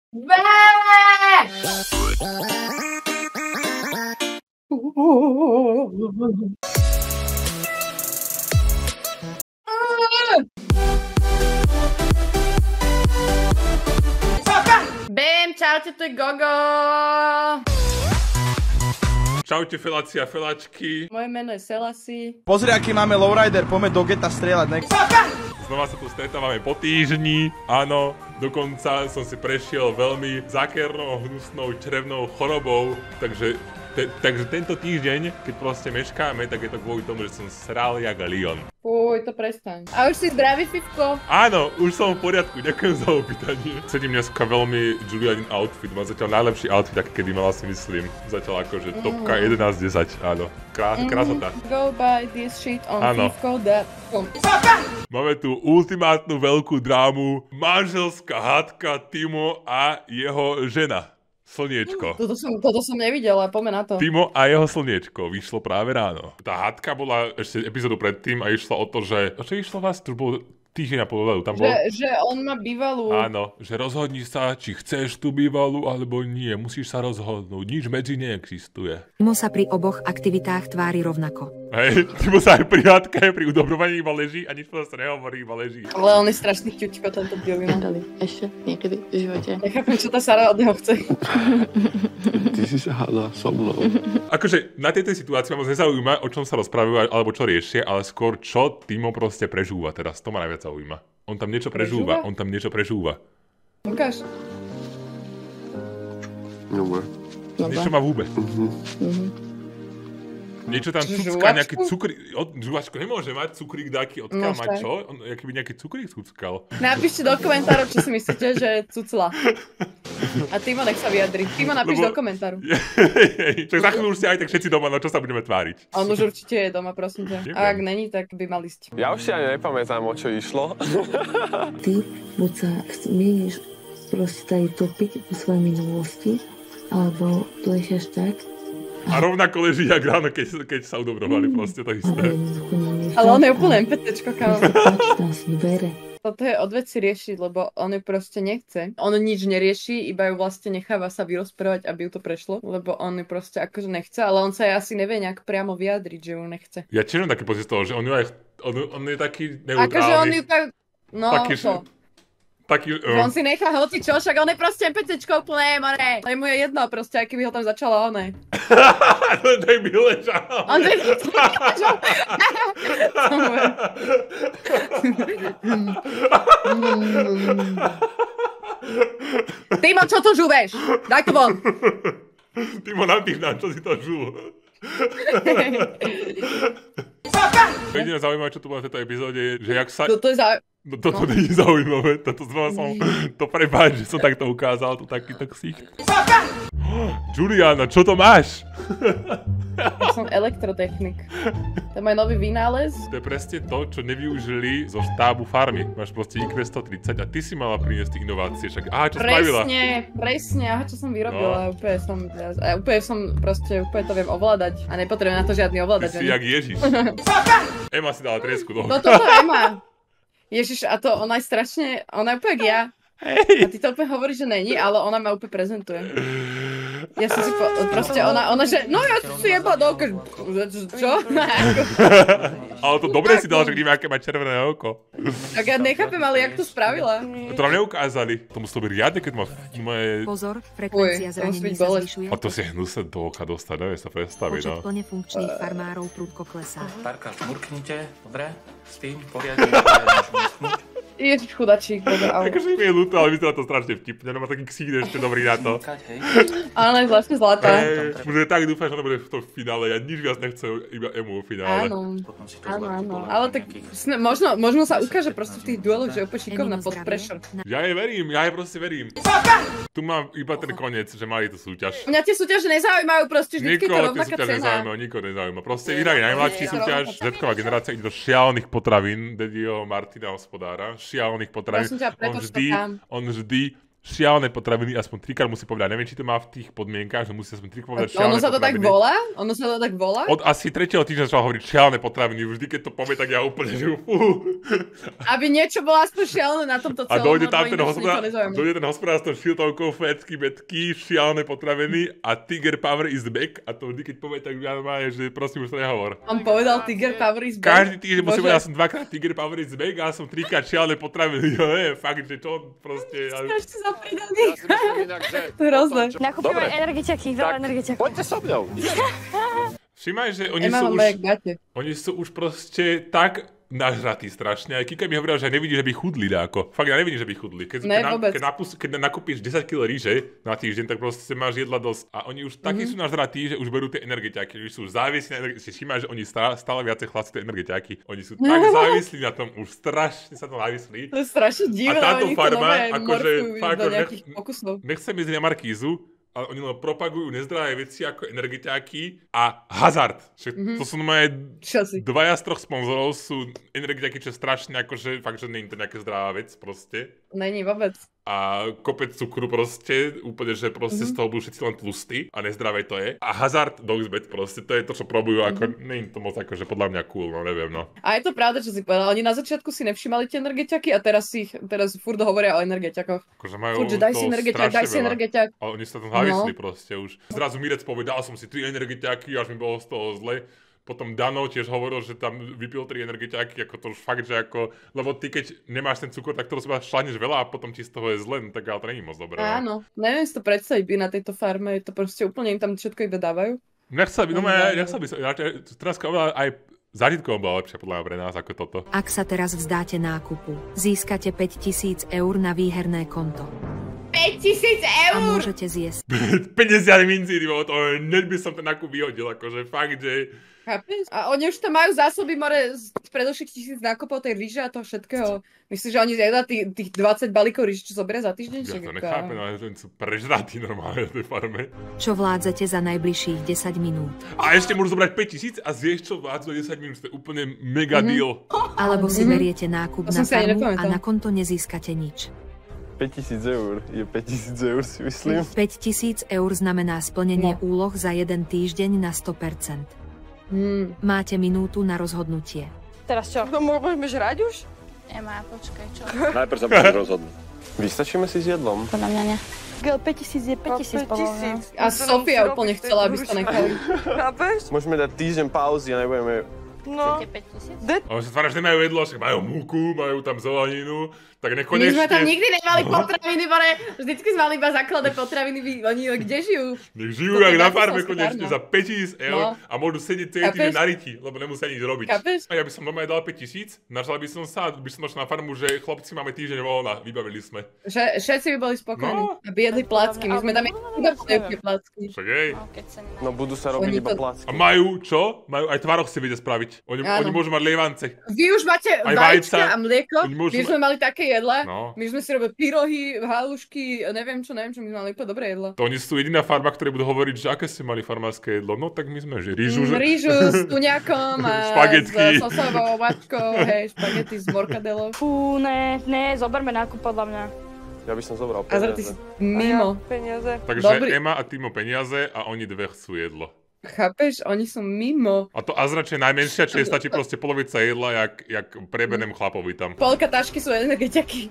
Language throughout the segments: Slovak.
Bém, čaute, tu je Gogo. Čaute feláci a feláčky. Moje meno je Selassie. Pozri, aký máme lowrider, poďme do geta strieľať, ne? Znova sa tu stretávame po týždni. Áno, dokonca som si prešiel veľmi zákernou, hnusnou, črevnou chorobou. Takže tento týždeň, keď proste meškáme, tak je to kvôli tomu, že som sral jak lion. Fuj, to prestaň. A už si zdravý, Fifko? Áno, už som v poriadku, ďakujem za opýtanie. Sedím dneska veľmi Julianin outfit, má zatiaľ najlepší outfit, aký kedy mala, si myslím. Zatiaľ akože topka 11-10, áno. Krásota. Go buy this shit on Fifko.com. Máme tu ultimátnu veľkú drámu, manželská hádka Timo a jeho žena. Slniečko. Toto som nevidela, poďme na to. Timo a jeho slniečko vyšlo práve ráno. Tá hádka bola ešte epizódu predtým a išlo o to, že... O čo išlo vás? To bolo týždeň a pol dozadu. Tam bolo... Že on má bývalú. Áno, že rozhodni sa, či chceš tú bývalú, alebo nie. Musíš sa rozhodnúť. Nič medzi neexistuje. Timo sa pri oboch aktivitách tvári rovnako. Hej, Timo sa aj pri hádke, pri udobrovaní iba leží a nič sa nehovorí, iba leží. Ale on je strašný ťučko, tento Bielina. Dali ešte niekedy v živote. Nechápem, čo tá Sara od neho chce. Ty si sa hádala so mnou. Akože na tejto situácii ma moc nezaujíma, o čom sa rozprávajú, alebo čo riešia, ale skôr čo Timo proste prežúva teraz. To ma najviac zaujíma. On tam niečo prežúva. Ukáž. Dobre. Niečo má v hube. Niečo tam cucká, nejaký cukrík. Žuvačko nemôže mať cukrík, dáky odkiaľ mať čo? On by nejaký cukrík cuckal. Napíšte do komentárov, čo si myslíte, že cucla. A Timo nech sa vyjadri. Timo, napíš do komentáru. Čak za chvíľu už ste aj tak všetci doma, no čo sa budeme tváriť? On už určite je doma, prosím ťa. A ak není, tak by mal ísť. Ja už si ani nepamätám, o čo išlo. Ty buď sa smieš proste tady topiť vo svojej minulosti, alebo plešeš tak. A rovnako leží jak ráno, keď sa udobrovali, proste to isté. Ale on je úplne MPTčko, kámo. Dvere. Toto je od veci riešiť, lebo on ju proste nechce. On nič nerieši, iba ju vlastne necháva sa vyrozprávať, aby ju to prešlo, lebo on ju proste akože nechce, ale on sa asi nevie nejak priamo vyjadriť, že ju nechce. Ja tiež mám taký pocit z toho, že on je taký neutrálny. Akože on ju tak... No, taký, On si nechá hoci čo, však on je proste MPCčko úplne, more. To je mu je jedno proste, aký by ho tam začala one. Tak by ležal. On by ležal. Timo, čo to žuveš? Daj to von. Timo, napíš nám, čo si to žul. Jediné zaujímavé, čo tu bolo v tejto epizóde, že jak sa... Toto nie je zaujímavé, toto znova som... To prepáč, že som takto ukázal, to takýto ksicht. Juliana, čo to máš? Ja som elektrotechnik. To je môj nový vynález. To je presne to, čo nevyužili zo štábu farmy. Máš proste IQ 130 a ty si mala priniesť tie inovácie, však čo spravila? Presne, čo som vyrobila. Úplne som proste, úplne to viem ovládať a nepotrebujem na to žiadny ovládač. Ty si jak Ježiš. Ema si dala triesku do oka. Toto Ema. Ježiš, a to ona je strašne, ona je úplne jak ja. A ty to úplne hovoríš, že není, ale ona ma úplne prezentuje. Ja som si proste, ona, že, no ja som si jebala do oka, čo? Ale to dobre si dala, že vidíme, aké má červené oko. Tak ja nechápem, ale jak to spravila? To nám neukázali. To muselo byť riadne, keď má moje... Pozor, frekvencia zranení sa zvyšuje. A to si hnusne do oka dostať, neviem sa predstaviť, no. Počet plne funkčných farmárov prudko klesá. Tarka, žmurknite, dobre? Spím, poriadne, Ježiš, chudačík, dobre, au. Akože mi je ľúto, ale vyzerá to strašne vtipne, no má taký ksík ešte dobrý na to. Áno, je zvláštne zlatá. Môže tak dúfať, že ona bude v tom finále, ja nič viac nechcem, iba Emu v finále. Áno, ale tak možno sa ukáže proste v tých dueloch, že je úplne šikovná pod pressure. Ja jej proste verím. Tu mám iba ten koniec, že mali tú súťaž. Mňa tie súťaže nezaujímajú, proste vždycky to rovnaká cena. Nikoho nezaujíma, proste vyhrali najmladší súťaž, Z-ková generácia ide do šialených potravín, Daddyho Martina hospodára. Šialených potravín. On vždy šialené potraviny, aspoň 3-krát musí povedať. Neviem, či to má v tých podmienkach, že musí aspoň 3-krát povedať šialené potraviny. Ono sa to tak volá? Ono sa to tak volá? Od asi 3. týždňa začal hovoriť šialené potraviny. Vždy, keď to povie, tak ja úplne, že Aby niečo bolo aspoň šialené na tomto celom. A dojde tam ten hospodár s tou šiltovkou, fletky, betky, šialené potraviny a Tiger Power is back. A to vždy, keď povie, tak ja má, že prosím, už to nehovor. On povedal Tiger Power is back? Každý týždeň musím povedať, ja som 2-krát Tiger Power is back a ja som 3-krát šialené potraviny. Jo, je, fakt, že čo proste... Ešte za pridaný. To je hrozné. Nakúpime energetiaky, veľa energetiakov. Poďte so mnou. Všimaj, že oni sú už proste tak nažratí strašne. Aj Kika mi hovorila, že nevidí, že by chudli dáko. Fakt, ja nevidím, že by chudli. Keď nakúpiš 10 kg ríže na týždeň, tak proste máš jedla dosť. A oni už takí sú nažratí, že už berú tie energetiaky. Oni sú závislí na energetiaky. Všimaj, že oni stále viacej chlásí tie energetiaky. Oni sú tak závislí na tom, už strašne sa to závislí. To je strašne divné. A táto farma, akože fakt, nechcem ísť na Markízu, ale oni len propagujú nezdravé veci ako energetiaky a hazard. To sú moje 2 z 3 sponzorov sú energetiaky, čo strašne akože fakt, že nie je to nejaká zdravá vec proste. Není vôbec. A kopec cukru proste, úplne, že proste z toho budú všetci len tlustí a nezdravé to je. A hazard dogsbet proste, to je to, čo probujú, ako nie je to moc akože podľa mňa cool, no neviem, no. A je to pravda, čo si povedal, oni na začiatku si nevšimali tie energetiaky a teraz furt hovoria o energetiakoch. Akože majú furt, že daj si energetiak. Ale oni sa tam závislí proste už. Zrazu Mirec povedal som si 3 energetiaky, až mi bolo z toho zle. Potom Dano tiež hovoril, že tam vypil 3 energetiaky, ako to už fakt, že ako... Lebo ty, keď nemáš ten cukor, tak to seba šľahneš veľa a potom ti z toho je zle, no tak ale to není moc dobré. Áno, neviem si to predstaviť by na tejto farme, je to proste úplne im tam všetko iba dávajú. Nechcel by som, teraz aj zážitkovo bola lepšia podľa mňa pre nás ako toto. Ak sa teraz vzdáte nákupu, získate 5 000 eur na výherné konto. 5 000 eur! A môžete zjesť. 50 mincí, to hneď by som ten nákup vyhodil, akože fakt, že... Chápeš? A oni už tam majú zásoby more z predošlých 1000 nákupov tej ríže a toho všetkého. Myslíš, že oni zjedá tých 20 balíkov ríže, čo zoberia za týždeň? Ja to nechápem, ale sú prežratí normálne na tej farme. Čo vládzete za najbližších 10 minút? A ešte môžu zobrať 5000 a zješ čo vládzu za 10 minút, to je úplne mega deal. Alebo si beriete nákup na farmu a na konto nezískate nič. 5000 eur je 5000 eur, si myslím. 5000 eur znamená splnenie úloh za 1 týždeň na 100%. Máte minútu na rozhodnutie. Teraz čo? No môžeme žrať už? Nemá, počkaj, čo? Najprv sa budem rozhodnúť. Vystačíme si s jedlom? Podľa mňa ne. 5000 je 5000 povolné. A Sofia úplne chcela, aby sa nechali. Chápeš? Môžeme dať týždeň pauzy a nebudeme... No. Chcete 5000? Oni sa tvária, že nemajú jedlo, však majú múku, majú tam zeleninu, tak nekonečne... My sme tam nikdy nemali potraviny, more. Vždycky sme mali iba základné potraviny, oni kde žijú? Nech žijú jak na farme konečne za 5000 eur a môžu sedieť celý týždeň na riti, lebo nemusia nič robiť. A ja by som normálne dal 5000, našla by som sa, by som došla na farmu, že chlapci máme týždeň voľna, vybavili sme. Všetci by boli spokojní, aby jedli placky, my sme tam jedli placky. Však hej. No budú sa robiť iba placky. A majú čo? Majú aj tvaroh si vedia spraviť. Oni môžu mať lievance. Vy už máte vajíčka a mlieko, my sme mali také jedla, my sme si robili pyrohy, halušky, neviem čo, my sme mali úplne dobré jedla. To oni sú jediná farma, ktoré budú hovoriť, že aké ste mali farmárske jedlo. No tak my sme, že rýžu, s tuňakom a s sosovou mačkou, hej, špagety s morkadelou. Fú, ne, zoberme nákup podľa mňa. Ja by som zobral peniaze. Mimo. Takže Ema a Timo peniaze a oni dve chcú jedlo. Chápeš? Oni sú mimo. A to Azrač je najmenšia, čiže stačí proste polovica jedla, jak prebenem chlapovi tam. Polka tašky sú energetiaky.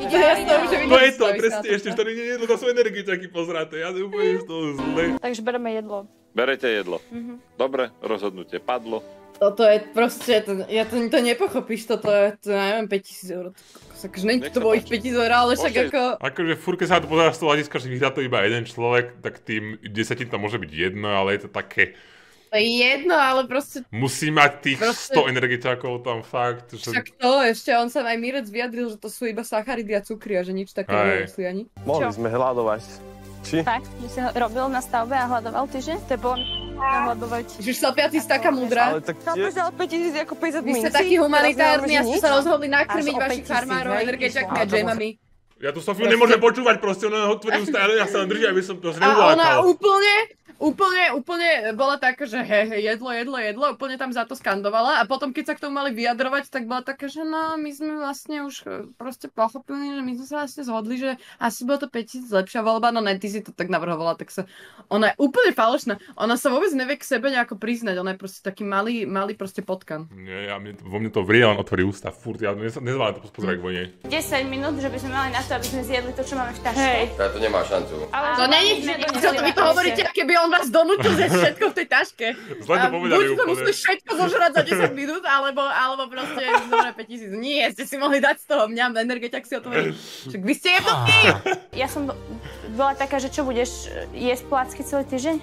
To je to, presne, ešte to nie je jedlo, to sú energetiaky pozráte, ja úplne z toho zle. Takže bereme jedlo. Berete jedlo. Dobre, rozhodnutie padlo. Toto je proste, to nepochopíš, toto je, neviem, 5000 eur. Takže není to bolo ich 5000 eur, ale však ako... Akože furke sa to pozerá z toho hľadiska, že vyhrá to iba jeden človek, tak tým 10 tam môže byť jedno, ale je to také... To je jedno, ale proste... Musí mať tých 100 energetiakov tam fakt. Že... Však to, ešte on sa aj Mirec vyjadril, že to sú iba sacharidy a cukry a že nič také nemusí ani. Mohli sme hľadovať. Či? Fakt? Že si robil na stavbe a hľadoval týždeň? To je bolo hľadovať. Ježiš, Sofia, ty si taká múdra. Ale tak chápeš, ale 5000 ako 50 mincí. Vy ste takí humanitárni a ste sa rozhodli nakrmiť vašich farmárov energetiakmi a džemami. Ja tu Sofiu nemôžem počúvať, proste ona ho tvrdí ustále, ja sa len drží, aby som to neuvákal. A ona Úplne bola taká, že jedlo, úplne tam za to skandovala a potom keď sa k tomu mali vyjadrovať, tak bola taká, že no, my sme vlastne už proste pochopili, že my sme sa vlastne zhodli, že asi bolo to 5000 lepšia voľba, no ne, ty si to tak navrhovala, tak sa, ona je úplne falošná, ona sa vôbec nevie k sebe nejako priznať, ona je proste taký malý proste potkan. Nie, vo mne to vrie, on otvorí ústa, furt, ja nezvládam to pozerať k vone. 10 minút, že by sme mali na to, aby sme zjedli to, čo máme v taške. To nemá šancu. To není, čo to vy to hovoríte, keby on vás donútil zjesť všetko v tej taške. Zle to povedali úplne. Buď to musíte všetko zožrať za 10 minút, alebo proste dobre 5000. Nie, ste si mohli dať z toho mňam energeťak si otvorí. Však vy ste jednotní! Ja som bola taká, že čo budeš jesť placky celý týždeň?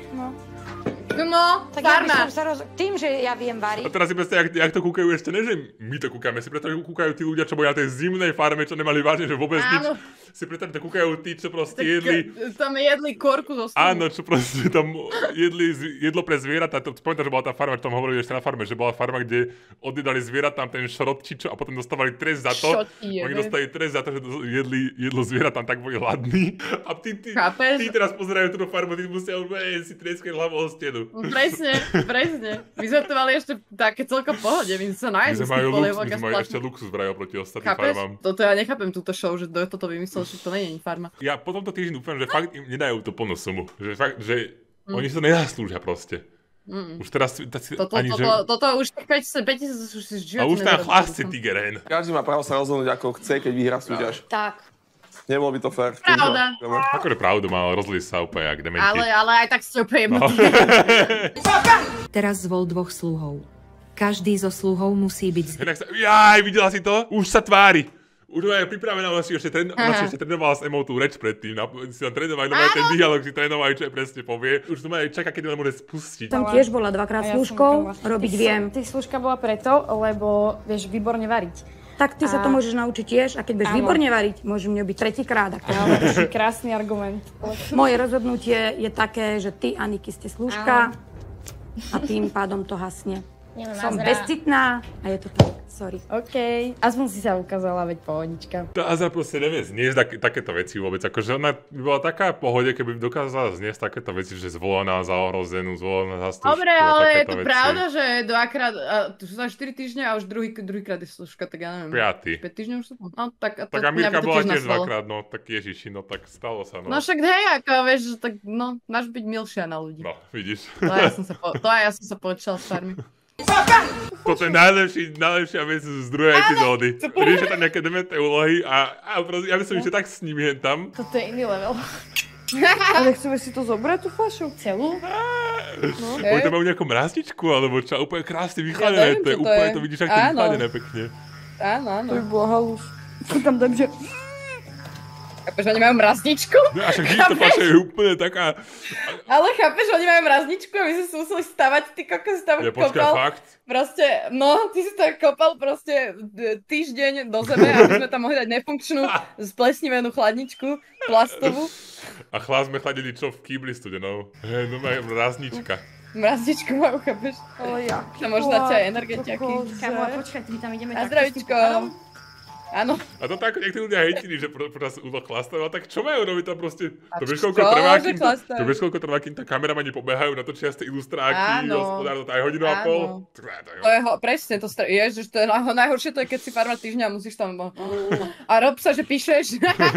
No, tak farma. Tým, že ja viem variť. A teraz si predstav, jak to kúkajú ešte, ne, že my to kúkame, si predstav, že kúkajú tí ľudia, čo boli na tej zimnej farme, čo nemali vážne, že vôbec nič. Si predstav, že to kúkajú tí, čo proste jedli... Tam jedli korku zo stolu. Áno, čo proste tam jedli jedlo pre zvieratá. Spomínam, že bola tá farma, čo tam hovorili ešte na farme, že bola farma, kde odjedali zvieratám ten šrot čičo a potom dostávali trest za to. Oni dostali trest za to, že jedli jedlo zvieratám, tak boli hladní. A tí teraz pozerajú tú farmu, tí musia si treskať hlavou o stenu. Presne. My sme to mali ešte také celkom pohode, my sme sa nájsli z tých polievok a majú ešte luxus vraj oproti ostatným farmám. Toto ja nechápem túto show, že kto toto vymyslel, že to nie je farma. Ja po tomto týždni dúfam, že fakt im nedajú to plnú sumu. Že fakt, že oni sa nezaslúžia proste. Už teraz ani že... Toto už 5000 už si život. A už tam chlasce Tigeren. Každý má právo sa rozhodnúť, ako chce, keď vyhrá súťaž. Tak. Nebolo by to fér. Pravda. Ako je pravdu, mal rozlísť sa úplne jak dementi. Ale aj tak ste úplne jebnutí. Teraz zvol 2 sluhov. Každý zo sluhov musí byť... Jaj, videla si to? Už sa tvári. Už je pripravená, ona si ešte trénovala s Emou tú reč predtým. Si tam trénovala, ten dialog si trénovala, čo je presne povie. Už to čaká, keď ona môže spustiť. Tam tiež bola 2-krát služkou, robiť viem. Ty služka bola preto, lebo vieš výborne variť. Tak ty sa to môžeš naučiť tiež a keď budeš výborne variť, môžeš mňa byť 3-krát. Ale to je krásny argument. Moje rozhodnutie je také, že ty, Aniky, ste služka a tým pádom to hasne. Som bezcitná a je to tak. Sorry. OK, aspoň si sa ukázala, veď pohodička. Tá Azra proste nevie zniesť takéto veci vôbec, akože ona by bola taká pohode, keby dokázala zniesť takéto veci, že zvolaná za ohrozenú, zvolaná za služku. Dobre, ale je to pravda, že dvakrát, to sú za 4 týždne a už druhýkrát je služka, tak ja neviem. 5. 5 týždňov už sú? No, tak Amirka bola tiež 2-krát, no, tak ježiši, no, tak stalo sa, no. No však hej, ako vieš, tak no, máš byť milšia na ľudí. No, vidíš. To ja som sa počala s farmy. Toto je najlepšia vec z druhej epizódy. Riešia tam nejaké dementné úlohy a ja by som ešte tak s nimi hen tam. Toto je iný level. Ale chceme si to zobrať, tú fľašu? Celú? No. Oni tam majú nejakú mrazničku, alebo čo, úplne krásne vychladené, to je úplne, to vidíš, ak to je vychladené pekne. Áno. To by bola halus. Tam dám, že... Chápeš, oni majú mrazničku? No a však vidíš, to paša je úplne taká... Ale chápeš, oni majú mrazničku a my sme si museli stavať, ty kokos, tam kopal. Fakt? Proste, no, ty si to kopal proste týždeň do zeme, aby sme tam mohli dať nefunkčnú, splesnivenú chladničku, plastovú. A chlad sme chladili čo v kýbli studenou. Hej, no majú mraznička. Mrazničku majú, chápeš? Ale ja. Tam môžu dať aj energetiaky. Kámo, počkaj, my tam ideme takto. Zdravíčko. Áno. A to tak, jak tí ľudia hejtili, že počas úloh chlastajú, a tak čo majú robiť tam proste? To vieš, koľko trvá, kým tá kameramani pobehajú, natočia z tej ilustráky, hospodár to aj hodinu a pol. To je presne, to ježiš, to je najhoršie, to je, keď si farma týždňa a musíš tam... A rob sa, že píšeš.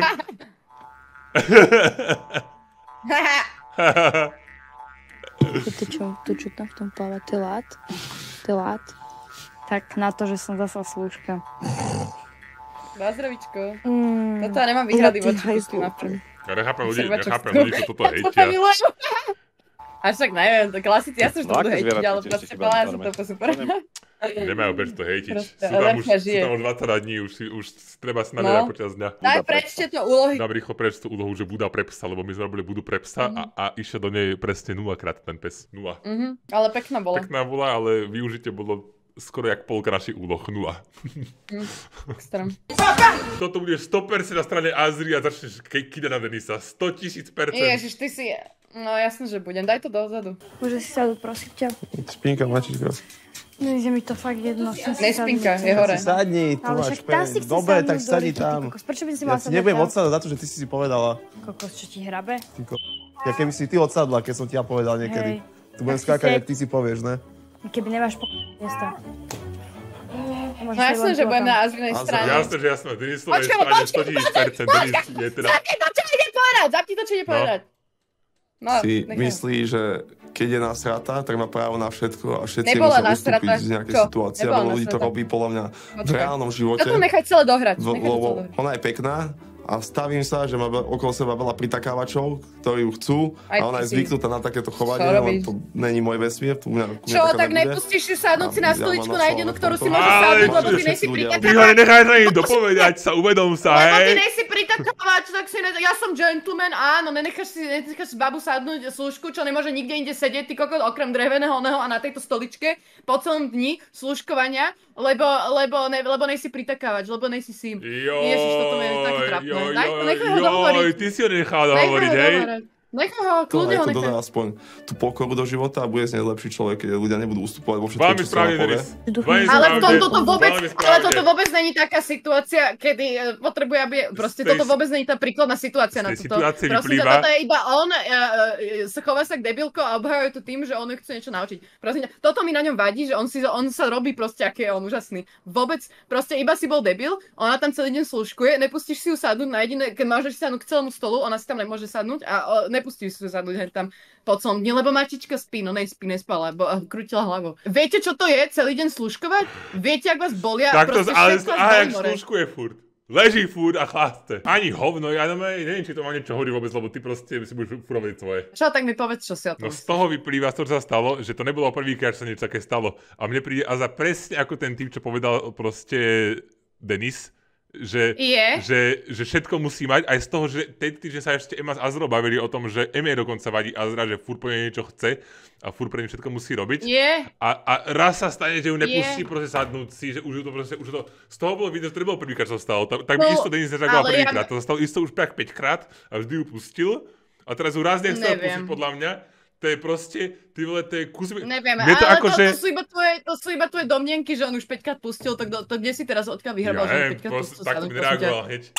To čo tam v tom pláva, telát. Tak na to, že som zasa slúžka. Na zdravíčko. Toto ja nemám výhrady voči pustí na prv. Ja nechápem ľudí, čo toto hejtia. Až tak neviem, to klasici, ja som už to budú hejtiť, ale proste ja som to super. Nemajú prečo to hejtiť. Sú tam už 20 dní, už treba si namerať počas dňa. Daj prečte to úlohy. Dám rýchlo preč tú úlohu, že Buda pre psa, lebo my sme robili Budu pre psa a išiel do nej presne 0-krát ten pes. 0. Ale pekná bola. Pekná bola, ale využitie bolo skoro jak polka našich úloh, 0. Extrém. Toto budeš 100% na strane Azri a začneš kýdať na Denisa. 100 000%. Ježiš, ty si... No jasne, že budem. Daj to dozadu. Môže si sadnúť, prosím ťa. Spinka, mačička. Nejde mi to fakt jedno. Nespinka, je hore. Sadni, tu máš pen. Dobre, tak sadni tam. Prečo by si mala sadnúť tam? Ja ti nebudem odsadať za to, že ty si povedala. Kokos, čo ti hrabe? Ja keby si ty odsadla, keď som ti ja povedal niekedy. Tu budem skákať, jak ty si povieš, ne? Keby nemáš miesto. No jasné, že budem na Azrinej strane. Jasné, že jasné. Denisovej strane 100 000%. Denis je teda... Zapni to, čo ide povedať. No, si myslí, že keď je nasrata, tak má právo na všetko a všetci musia ustúpiť z nejakej situácie. Veľa ľudí to robí podľa mňa v reálnom živote. To nechaj celé dohrať. Lebo ona je pekná a stavím sa, že má okolo seba veľa pritakávačov, ktorí ju chcú a ona je zvyknutá na takéto chovanie, ale to není môj vesmír. Čo, tak nepustíš si sadnúť si na stoličku na jedinu, ktorú si môžeš sadnúť, lebo ty nejsi pritakávač. Ty ho nenechaj na ním dopovedať sa, uvedom sa, hej. Lebo ty nejsi pritakávač, tak si ja som gentleman, áno, nenecháš si babu sadnúť slúžku, čo nemôže nikde inde sedieť, ty kokot, okrem dreveného oného a na tejto stoličke po celom dni slúžkovania, lebo nejsi pritakávač, lebo nejsi sim. Ježiš, toto je také trapné. Nechaj ho dohovoriť. Ty si ho nechal dohovoriť, hej? Nechaj ho, kľudne ho nechaj. To dodá aspoň tú pokoru do života a bude z nej lepší človek, keď ľudia nebudú ustupovať vo všetkom, Veľmi čo sa vám povie. Ale toto vôbec není taká situácia, kedy potrebuje, aby... Proste toto vôbec není tá príkladná situácia na toto. Proste toto je iba on, chová sa k debilko a obhajuje to tým, že on ju chce niečo naučiť. Proste toto mi na ňom vadí, že on sa robí proste, aký je on úžasný. Vôbec, proste iba si bol debil, ona tam celý deň slúžkuje, nepustíš si ju sadnúť na jediné, keď máš sadnúť k celému stolu, ona si tam nemôže sadnúť a nepustíš si ju sadnúť tam po celom dni, lebo Martička spí, no nespala, bo krútila hlavou. Viete, čo to je celý deň slúžkovať? Viete, ak vás bolia? Tak to, ale jak slúžkuje furt. Leží furt a chláste. Ani hovno, ja neviem, či to má niečo hovorí vôbec, lebo ty proste si budeš furovať svoje. Čo, tak mi povedz, čo si o tom. No z toho vyplýva, z toho, čo sa stalo, že to nebolo prvýkrát, že sa niečo také stalo. A mne príde a za presne ako ten typ, čo povedal proste Denis, že všetko musí mať, aj z toho, že tento týždeň sa ešte Ema s Azrou bavili o tom, že Eme dokonca vadí Azra, že furt po nej niečo chce a furt pre nej všetko musí robiť. A raz sa stane, že ju nepustí proste sadnúť si, že už to z toho bolo vidieť, že to nebolo prvýkrát, čo sa stalo. Tak by isto Denis nezagoval prvýkrát, to sa stalo isto už 5 krát a vždy ju pustil a teraz ju raz nechcel pustiť podľa mňa. To je proste, ty vole, to je kus... Neviem, ale to sú iba tvoje domnienky, že on už 5-krát pustil, to kde si teraz odkiaľ vyhrabal, že on 5-krát pustil? Tak mi nereagoval hneď.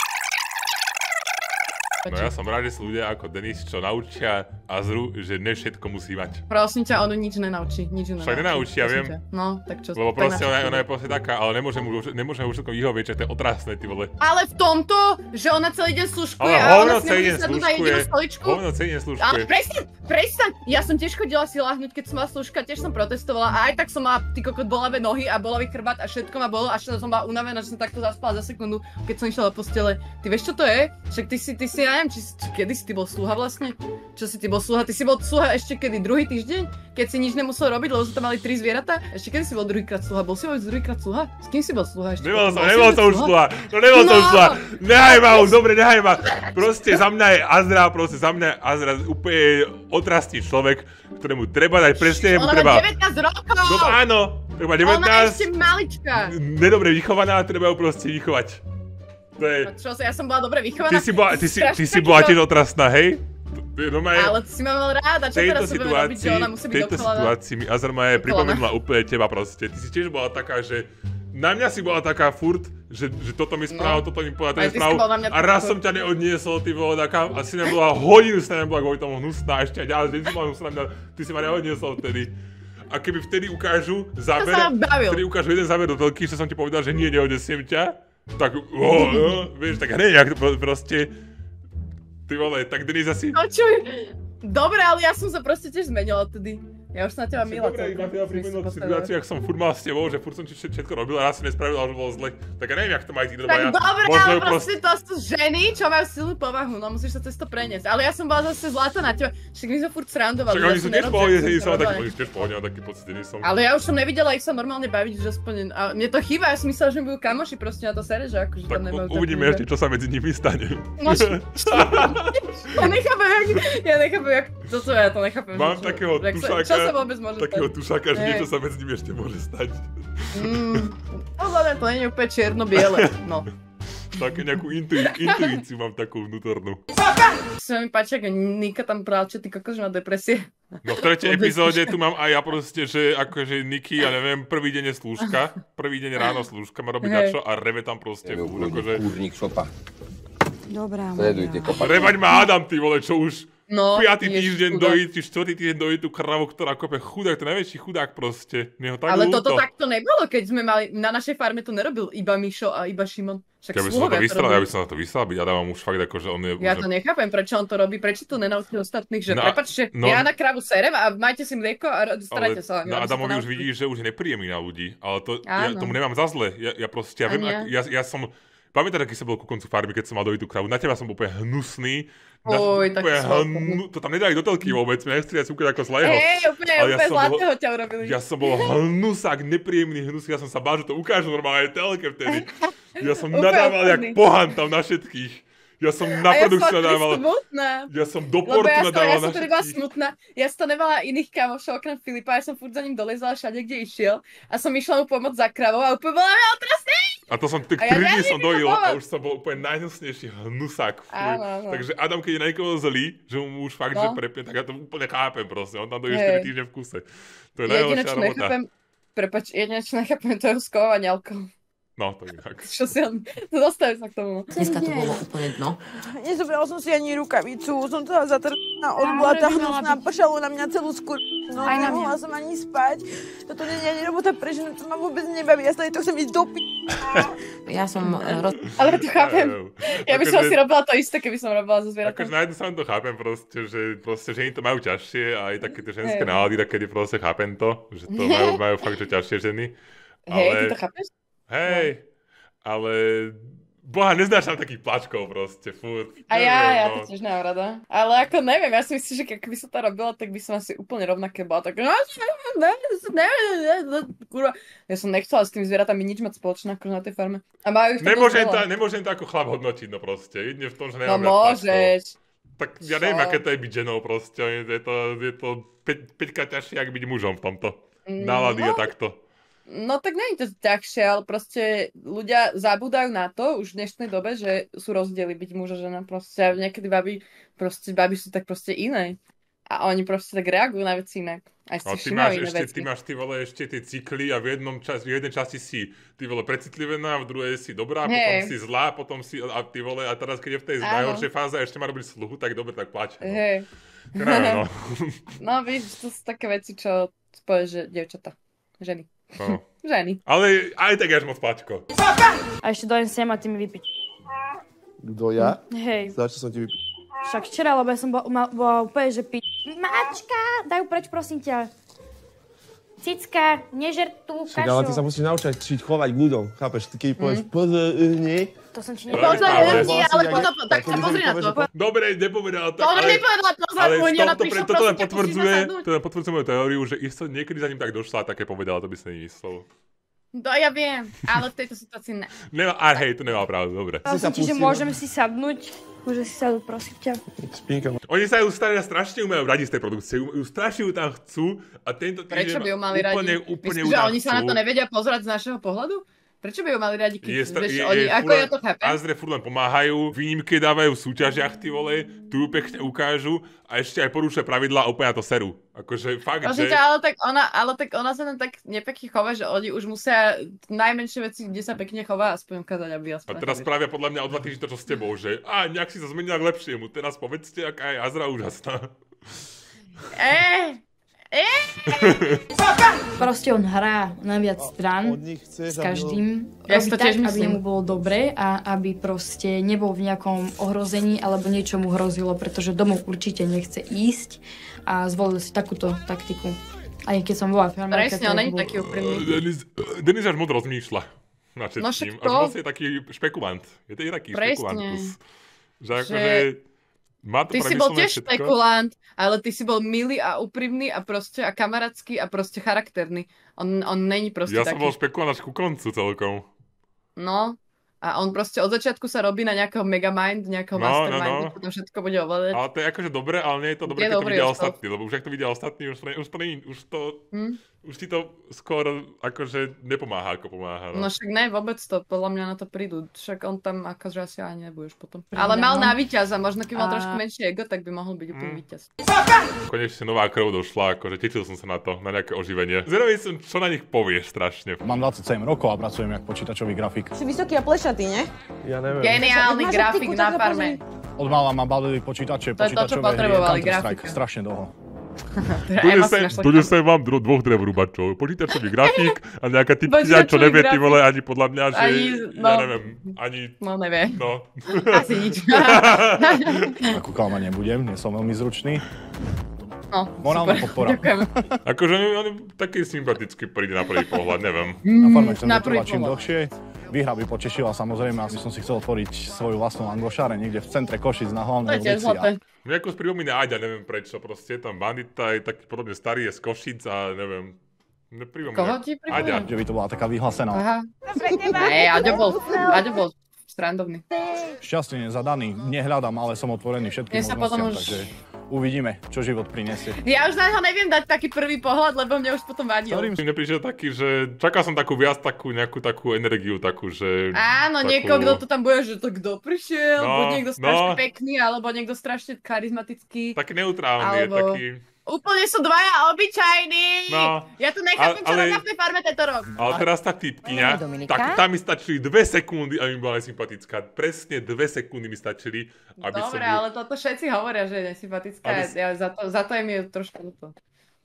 No ja som rád, že sú ľudia ako Denis, čo naučia Azru, že ne všetko musí mať. Prosím ťa, ono nič nenaučí, Však nenaučí, ja viem. No, tak čo? Lebo proste ona je proste taká, ale nemôžem už všetko vyhovieť, že to je otrasné, ty vole. Ale v tomto, že ona celý deň slúžkuje a ona si nemôže sadnúť na jedinú stoličku. Hovno celý deň slúžkuje. Ale prestaň! Ja som tiež chodila si láhnuť, keď som mala slúžka, tiež som protestovala a aj tak som mala ty kokot bolavé nohy a bolavý chrbát a všetko ma bolo, až som bola unavená, že som takto zaspala za sekundu, keď som išla do postele. Ty vieš, čo to je? Však ty si ja neviem, kedy si ty bol sluha vlastne? Čo si ty bol sluha? Ty si bol sluha ešte kedy? Druhý týždeň? Keď si nič nemusel robiť, lebo sme tam mali 3 zvieratá? Ešte kedy si bol druhýkrát sluha? Bol si vôbec druhýkrát sluha? S kým si bol sluha ešte? Nebol som už sluha. To nebol som sluha. Nehaj ma už, dobre, nehaj ma. Proste za mňa je Azra úplne otrastný človek, ktorému treba dať presne, mu treba... Ona má 19 rokov! No áno, treba 19. Ona je ešte malička. Nedobre vychovaná, treba ju proste vychovať. To je... Čo, ja som bola dobre vychovaná? Ty si bola tiež otrastná, hej? Ale ty si ma mal ráda, čo teraz sa budeme robiť, že ona musí byť dokolená? V tejto situácii mi Azra pripomenula úplne teba proste. Ty si tiež bola taká, že... Na mňa si bola taká furt, že toto mi spravil, toto mi povedal, to mi spravil. A raz som ťa neodniesol, ty vole, taká, asi nebola hodinu, si nebola kvôli tomu hnusná, ešte aj ďalej, že ty si ma neodniesol vtedy. A keby vtedy ukážu jeden záber do telky, že som ti povedal, že nie, neodnesiem ťa, tak, vieš, tak hneď, proste, ty vole, tak Denis asi... Dobre, ale ja som sa proste tiež zmenila odtedy. Ja už sa na teba milá. Dobre, iba teba pripomenul situáciu, ak som furt mal s tebou, že furt som ti všetko robil a raz si nespravil, ale že bolo zle. Tak ja neviem, jak to majú tí dvaja. Tak dobre, ale proste to sú ženy, čo majú silnú povahu, no musíš sa cez to preniesť. Ale ja som bola zase zlatá na teba, však my sme furt srandovali. Však oni sú tiež pohodne, oni sú tiež pohodne, taký pocit, som. Ale ja už som nevidela ich sa normálne baviť, že aspoň, a mne to chýba, ja som myslela, že budú kamoši, proste na to sere, že akože tam nemajú takú... Uvidíme ešte, čo sa medzi nimi stane. Ja nechápem, jak toto ja to nechápem. Mám takého tušáka, že niečo sa medzi nimi ešte môže stať. Podľa to nie je úplne čierno-biele, no. Také nejakú intuíciu mám takú vnútornú. Sa mi páči, ako Nika tam práve, ty kokos, že má depresie. No v tretej epizóde tu mám aj ja proste, že akože Niky, ja neviem, prvý deň je slúžka, prvý deň ráno slúžka má robiť načo a reve tam proste furt, akože... Kúrnik šopa. Dobrá, sledujte, Revať má Adam, ty vole, čo už... No, 5. týždeň dojí, či 4. týždeň dojí tú kravu, ktorá kope chudák, to je najväčší chudák proste. Ale toto takto nebolo, keď sme mali, na našej farme to nerobil iba Mišo a iba Šimon. Však ja by som na to vyslal, byť Adam už fakt akože on je... Ja to nechápem, prečo on to robí, prečo to nenaučil ostatných, že prepáčte, ja na kravu serem a majte si mlieko a starajte sa. No Adamovi už vidíš, že už je nepríjemný na ľudí, ale to, ja tomu nemám za zle. Ja proste, ja som... Pamätáš, aký som bol ku koncu farmy, keď som mal dojiť tú kravu? Na teba som bol úplne hnusný. To tam nedali do telky vôbec, mňa nechceli asi ukať ako zlého. Úplne zlatého ťa urobili. Ja som bol hnusák, nepríjemný hnusák, ja som sa bál, že to ukážu normálne telke vtedy. Ja som nadával jak pohan tam na všetkých. Ja som na produkciu nadával. Ja som do portu nadával na všetkých. Ja som tedy bola smutná. Ja som to nemala iných kamošov okrem Filipa, ja som furt za ním dolezala všade, kde išiel. A som išla mu pomôcť za kravou a úplne bola mňa otrasný. A to som tak 3 dní som dojil a už som bol úplne najhnusnejší hnusák. Takže Adam, keď je na niekoho zlý, že mu už fakt, že prepne, tak ja to úplne chápem proste. On tam dojí 4 týždne v kuse. To je najhoršia robota. Jediné, čo nechápem, to je skovanie alkoholu. No, to inak. Čo si on... Dostajem sa k tomu. Dneska to bolo úplne dno. Nezobrala som si ani rukavicu, som celá zatržená, odbola tá hnusná, pršalo na mňa celú skôr. No, nemohla som ani spať. Toto nie je ani robota pre ženu, to ma vôbec nebaví, ja sa to chcem ísť do Ja som... Ale to chápem. Ja by som si robila to isté, keby som robila so zvieratami. Akože na jednu stranu to chápem proste, že proste ženy to majú ťažšie a aj také tie ženské nálady, tak kedy proste chápem to, že to majú fakt, že ťažšie ženy. Hej, ty to chápeš? Hej, ale boha, neznášam takých plačkov proste, furt. A ja to tiež nemám rada. Ale ako neviem, ja si myslím, že keby sa to robila, tak by som asi úplne rovnaké bola. Tak kurva. Ja som nechcela s tými zvieratami nič mať spoločné ako na tej farme. A majú ich nemôžem to ako chlap hodnotiť, no proste. Jedne v tom, že nemám môžeš. Tak ja neviem, aké to je byť ženou proste. Je to 5-krát ťažšie, jak byť mužom v tomto. Nálady je takto. No tak nie je to ťažšie, ale proste ľudia zabúdajú na to už v dnešnej dobe, že sú rozdiely byť muž a žena. Proste niekedy baby sú tak proste iné. A oni proste tak reagujú na veci inak. Aj si všímajú iné veci. Ty máš ešte tie cykly a v jednej časti si ty vole precitlivená, v druhej si dobrá, potom si zlá, potom si a ty vole, a teraz keď je v tej najhoršej fáze a ešte má robiť sluhu, tak dobre, tak plač. No. No víš, to sú také veci, čo povieš, že dievčatá, ženy. No. Ženy. Ale aj tak až moc páčko. A ešte dojem sem a ty mi vypiť. Kto ja? Hej. Za čo som ti vypiť? Však včera, lebo ja som bola úplne, že Mačka, daj preč prosím ťa. Cicka, nežer tú kašu. Ale ty sa musíš naučiť chovať k ľuďom, chápeš? Ty keď povieš nie. To som ti nepovedala. Ale tak sa pozri na to. Dobre, nepovedala to. To nepovedala to za toto len potvrdzuje moju teóriu, že isto niekedy za ním tak došla a také povedala, to by sa nemyslel. No ja viem, ale v tejto situácii ne. Hej, to nemá pravdu, dobre. Čiže môžem si sadnúť? Môžem si sadnúť, prosím ťa. Oni sa ju strašne umajú radi z tej produkcie, strašne ju tam chcú a tento týždeň prečo by ju mali radi? Myslíš, že oni sa na to nevedia pozerať z našeho pohľadu? Prečo by ju mali radi, keď oni, ako ja to chápem? Azre furt len pomáhajú, výnimky dávajú v súťažiach, ty vole, tu ju pekne ukážu a ešte aj porušuje pravidlá a úplne na to seru. Akože fakt, že... ale tak ona sa tam tak nepekne chová, že oni už musia najmenšie veci, kde sa pekne chová, aspoň ukázať, aby aspoň... A teraz spravia podľa mňa o 2 týždne to, čo s tebou, že nejak si sa zmenila k lepšiemu, teraz povedzte, aká je Azra úžasná. Proste on hrá na viac strán s každým. Robí tak, aby mu bolo dobre a aby proste nebol v nejakom ohrození alebo niečo mu hrozilo, pretože domov určite nechce ísť a zvolil si takúto taktiku. Aj keď som bola farmárka. Presne, on není taký úprimný. Denis až moc rozmýšľa nad všetkým. Až moc je taký špekulant. Je to taký špekulantus. Že akože... Ty si bol tiež špekulant, ale ty si bol milý a úprimný a proste a kamarátsky a proste charakterný. On není proste taký. Ja som bol špekulant až ku koncu celkom. No, a on proste od začiatku sa robí na nejakého megamind, nejakého mastermind, potom všetko bude ovládať. Ale to je akože dobre, ale nie je to dobre, keď to vidia ostatní, lebo už ak to vidia ostatní, už to už ti to skôr akože nepomáha, ako pomáha. No však ne, vôbec to, podľa mňa na to prídu. Však on tam akože asi ani nebudeš potom. Ale mal na víťaza, možno keď mal trošku menšie ego, tak by mohol byť úplný víťaz. Konečne nová krv došla, akože tešil som sa na to, na nejaké oživenie. Zvedavý som, čo na nich povieš strašne. Mám 27 rokov a pracujem jak počítačový grafik. Si vysoký a plešatý, ne? Ja neviem. Geniálny grafik na farme. Od mala ma bavili počítače, počítačové hry, Counter-Strike, strašne dlho. Donesem vám dvoch drevorúbačov, počítačový grafik a nejaká typčina, čo nevie ty vole ani podľa mňa, že ja neviem, ani... No nevie. No. Asi nič. Ako kalma nebudem, nie som veľmi zručný. No, morálna podpora. Akože on je taký sympatický príde na prvý pohľad, neviem. Na farme chcem zotrvať čím dlhšie. Výhra by potešila samozrejme, aby som si chcel otvoriť svoju vlastnú anglošáre niekde v centre Košic na hlavnej ulici. Mňa ako pripomína Aďa, neviem prečo, proste je tam bandita, je taký podobne starý, je z Košic a neviem. Koho ti pripomína? Aďa. Že by to bola taká vyhlásená. Aha. Aďo bol strandovný. Šťastne nezadaný, nehľadám, ale som otvorený všetkým možnostiam, takže uvidíme, čo život prinesie. Ja už na ho neviem dať taký prvý pohľad, lebo mňa už potom vadil. Mne prišiel taký, že čakal som takú viac nejakú takú energiu, takú, že... Áno, niekto, kto to tam bude, že to kto prišiel, buď niekto strašne pekný, alebo niekto strašne charizmatický. Taký neutrálny, je taký... Úplne sú dvaja obyčajní! No, ja tu nechápem, čo robia v tej farme tento rok. Ale teraz tá typkyňa, tak tam mi stačili 2 sekundy, aby mi bola nesympatická. Presne 2 sekundy mi stačili, aby Dobre, ale toto všetci hovoria, že je nesympatická. Za to je mi trošku ľúto.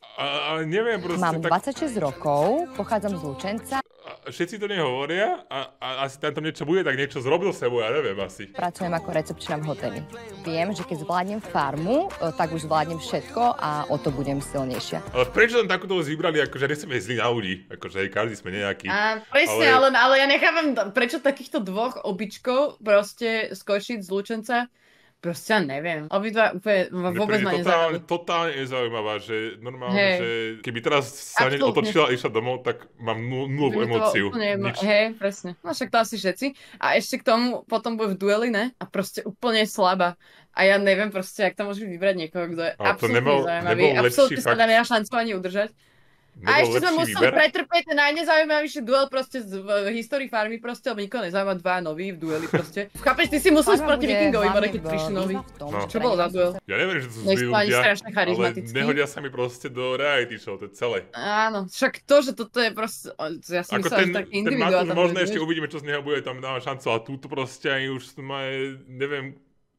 Ale neviem proste... Mám 26 rokov, pochádzam z Lučenca. Všetci to nehovoria a asi tam niečo bude, tak niečo zrobil sebou, ja neviem asi. Pracujem ako recepčná v hoteli. Viem, že keď zvládnem farmu, tak už zvládnem všetko a o to budem silnejšia. Ale prečo tam takúto vybrali, akože nechceme ísť zlí na ľudí, akože každý sme nejaký. Presne, ale ja nechápem, prečo takýchto dvoch obyčkov proste skočiť z Lučenca. Proste ja neviem. Obidva úplne vôbec ma nezaujímavé. Totálne nezaujímavá, že normálne, že keby teraz sa otočila a išla domov, tak mám nulovú emóciu. Hej, presne. No však to asi všetci. A ešte k tomu potom bude v dueli, ne? A proste úplne slabá. A ja neviem proste, jak tam môžeš vybrať niekoho, kto je absolútne nezaujímavý. Absolútne sa nemá šancu ani udržať. A ešte sme museli pretrpieť ten najnezaujímavejší duel proste v histórii farmy proste, lebo nikoho nezaujíma dva noví v dueli proste. Chápeš, ty si musel proti Vikingovi, keď prišli noví. Čo bolo za duel? Ja neviem, že to sú zlí ľudia, ale nehodia sa mi proste do reality show, to je celé. Áno, však to, že toto je proste, ja si myslel, že taký individuál tam bude. Možno ešte uvidíme, čo z neho bude, tam dáva šancu, ale túto proste aj už má, neviem,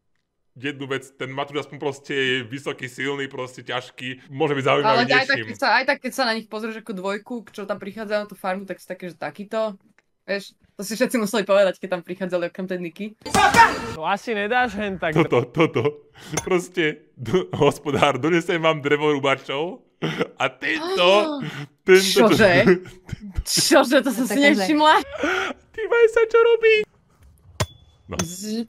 jednu vec, ten Matúš aspoň proste je vysoký, silný, proste ťažký, môže byť zaujímavý niečím. Ale aj tak, keď sa na nich pozrieš ako dvojku, čo tam prichádzajú na tú farmu, tak si také, že takýto, vieš, to si všetci museli povedať, keď tam prichádzali okrem tej Niky. To asi nedáš hen tak... Toto. Proste, hospodár, donesem vám drevorúbačov a tento... Čože? Čože, to som si nevšimla? Ty maj sa, čo robí? No.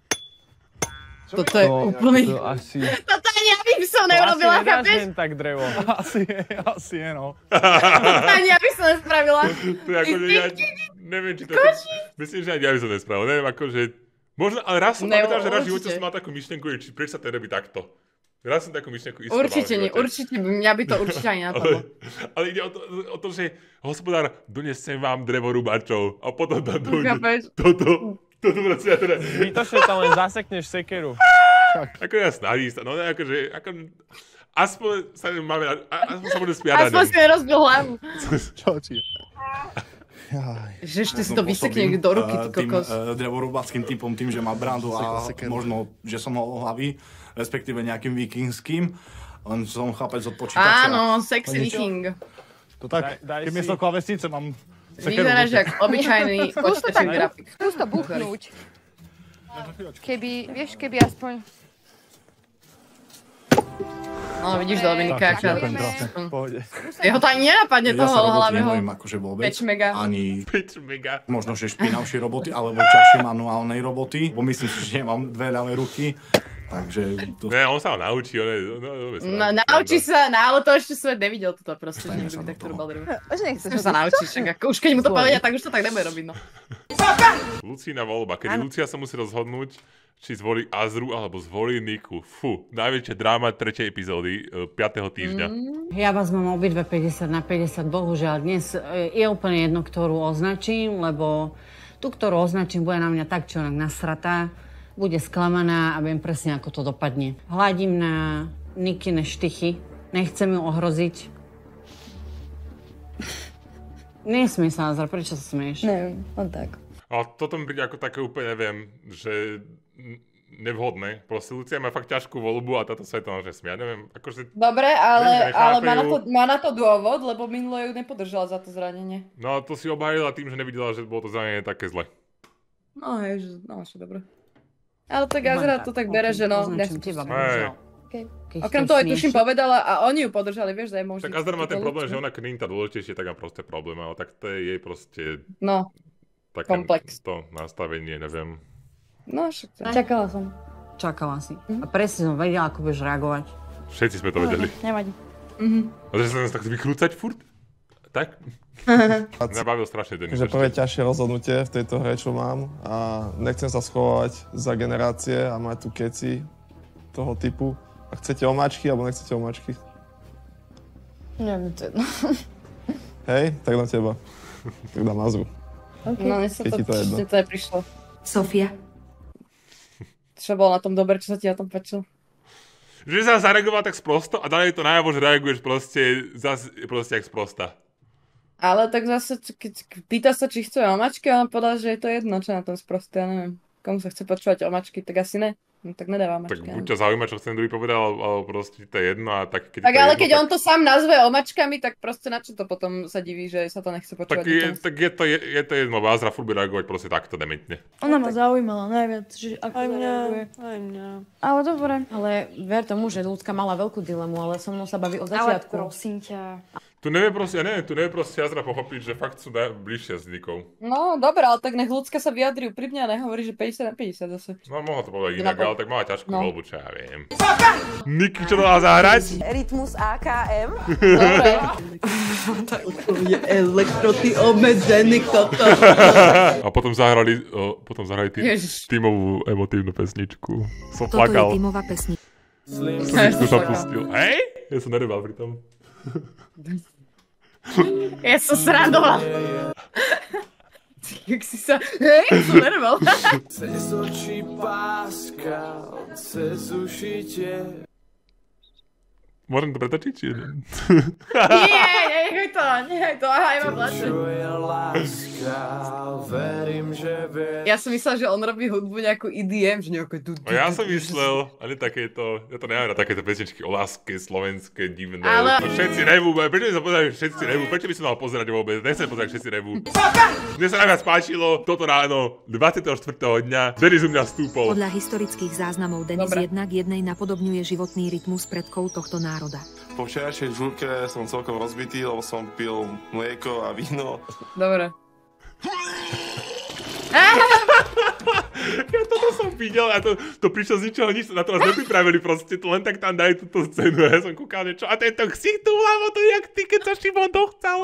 Toto je úplný... Toto ani ja by som neurobila, chápeš? Asi nedáš tak drevo. Asi je, no. Toto ani ja by som nespravila. To je akože, ja neviem, či to... Myslím, že ani ja by som nespravil. Neviem, akože... Možno, ale raz som pamätal, že raz v živote som mal takú myšlienku, či prečo sa to robí takto. Raz som takú myšlienku isto mal. Určite, mňa by to určite ani napadlo. Ale ide o to, že hospodár, donesem vám drevorúbačov a potom tam dojde toto proste ja teda... Zbytočne tam len zasekneš sekeru. Ako ja snažím sa, no akože... Aspoň sa máme... Aspoň sa budem spiadať. Aspoň si nerozbil hlavu. Čo ti? Že ešte si to vysekne do ruky, ty kokos. Tým drevorúbackým typom, tým, že má brandu a možno, že som ho hlavy, respektíve nejakým vikingským, len som chápec od počítača. Áno, sexy viking. To tak, keď miesto klavesnice mám... Vyzeráš jak obyčajný počítačový grafik. Skús to buchnúť. Keby aspoň... No vidíš Dominika, aká... Jeho to ani nenapadne toho hlavného. Ja sa akože vôbec, Pečmega. ani možno, že špinavšie roboty, alebo ťažšie manuálnej roboty, bo myslím si, že nemám dve ľavé ruky. Takže... Ne, on sa ho naučí, naučí sa, ale to ešte svet nevidel toto proste, že niekto by takto robal drevo. Už sa naučíš, už keď mu to povedia, tak už to tak nebude robiť, no. Lucína voľba, kedy Lucia sa musí rozhodnúť, či zvolí Azru, alebo zvolí Niku. Fú, najväčšia dráma 3. epizódy 5. týždňa. Ja vás mám obidve 50/50, bohužiaľ. Dnes je úplne jedno, ktorú označím, lebo tú, ktorú označím, bude na mňa tak či onak nasratá, bude sklamaná a viem presne, ako to dopadne. Hladím na Nikine štychy, nechcem ju ohroziť. Nesmie sa, Azra, prečo sa smieš? Neviem, on tak. A toto mi príde ako také úplne, neviem, že nevhodné. Proste Lucia má fakt ťažkú voľbu a táto sa je to naše smia. Neviem, akože... Dobre, ale má na to dôvod, lebo minule ju nepodržala za to zranenie. No to si obhájila tým, že nevidela, že bolo to zranenie také zle. No hej, že dobre. Ale tak Azra to tak bere, že no, okrem toho aj tuším povedala a oni ju podržali, vieš, že je možný. Tak Azra má ten problém, že ona keď nie je tá dôležitejšie, tak má proste problém, ale tak to je jej proste... No, komplex. To nastavenie, neviem. No, však. Čakala si. A presne som vedela, ako budeš reagovať. Všetci sme to vedeli. Nevadí. A že sa nás tak vykrúcať furt? Tak? Mňa bavil strašne ten Takže prvé ťažšie rozhodnutie v tejto hre, čo mám. A nechcem sa schovávať za generácie a mať tu keci toho typu. A chcete omáčky, alebo nechcete omáčky? Neviem, to jedno. Hej, tak na teba. Tak dám Azru. Okay. No, mne sa to aj prišlo. Sofia? Čo bolo na tom dobre, čo sa ti na tom páčilo? Že sa zareagoval tak sprosto a dali to najavo, že reaguješ proste jak sprosta. Ale tak zase, keď pýta sa, či chce omačky, a on povedal, že je to jedno, čo na tom sprosté, ja neviem. Komu sa chce počúvať omačky, tak asi ne. No tak nedáva omačky. Tak buď ťa zaujíma, čo ten druhý povedal, alebo proste to je jedno a tak keď tak to ale jedno, keď on to sám nazve omačkami, tak proste na čo to potom sa diví, že sa to nechce počúvať. Tak je to jedno, Azra furt bude reagovať proste takto dementne. Ona ma zaujímala najviac, že ako aj mňa. Ale dobre. Ale ver tomu, že ľudská mala veľkú dilemu, ale so mnou sa baví od začiatku. Ale prosím ťa. Tu nevie proste Azra pochopiť, že fakt sú bližšie s Nikou. No, dobré, ale tak nech ľudská sa vyjadrí pri mňa a nehovorí, že 50/50 zase. No, mohla to povedať inak, ale tak mala ťažkú voľbu, čo ja viem. Niky, čo to dala zahrať? Rytmus AKM. Dobre. Je elektroty obmedzený, toto. A potom zahrali tímovú emotívnu pesničku. Som plakal. Toto je tímová pesnička. Som sa pustil. Hej? Ja som nereval pri tom. Ja som sradoval. Jak si sa... Hej, som nerval. Cez oči páska, cez uši tie... Môžem to pretočiť, či nie? Nie, nechaj to, aha, ja mám vláčať. Ja som myslel, že on robí hudbu nejakú EDM, že nejaké... Ja som myslel, ale takéto, ja to neviem, takéto pesničky o láske, slovenské, divné. Ale... Všetci revú, prečo by som pozerali všetci revú? Prečo by som mal pozerať vôbec? Nechcem pozerať všetci revú. Mne sa najviac páčilo toto ráno, 24. dňa, Denis u mňa stúpol. Podľa historických záznamov Denis jednak jednej napodobňuje životný rytmus predkov tohto národa. Po včerajšej žúrke som celkom rozbitý, lebo som pil mlieko a víno. Dobre. Ja toto som videl a to prišlo z ničoho nič, na to nás nepripravili proste, to len tak tam dajú túto scénu a ja som kúkal niečo a tento ksík tu vľavo, to je jak ty, keď sa Šimon dochcel.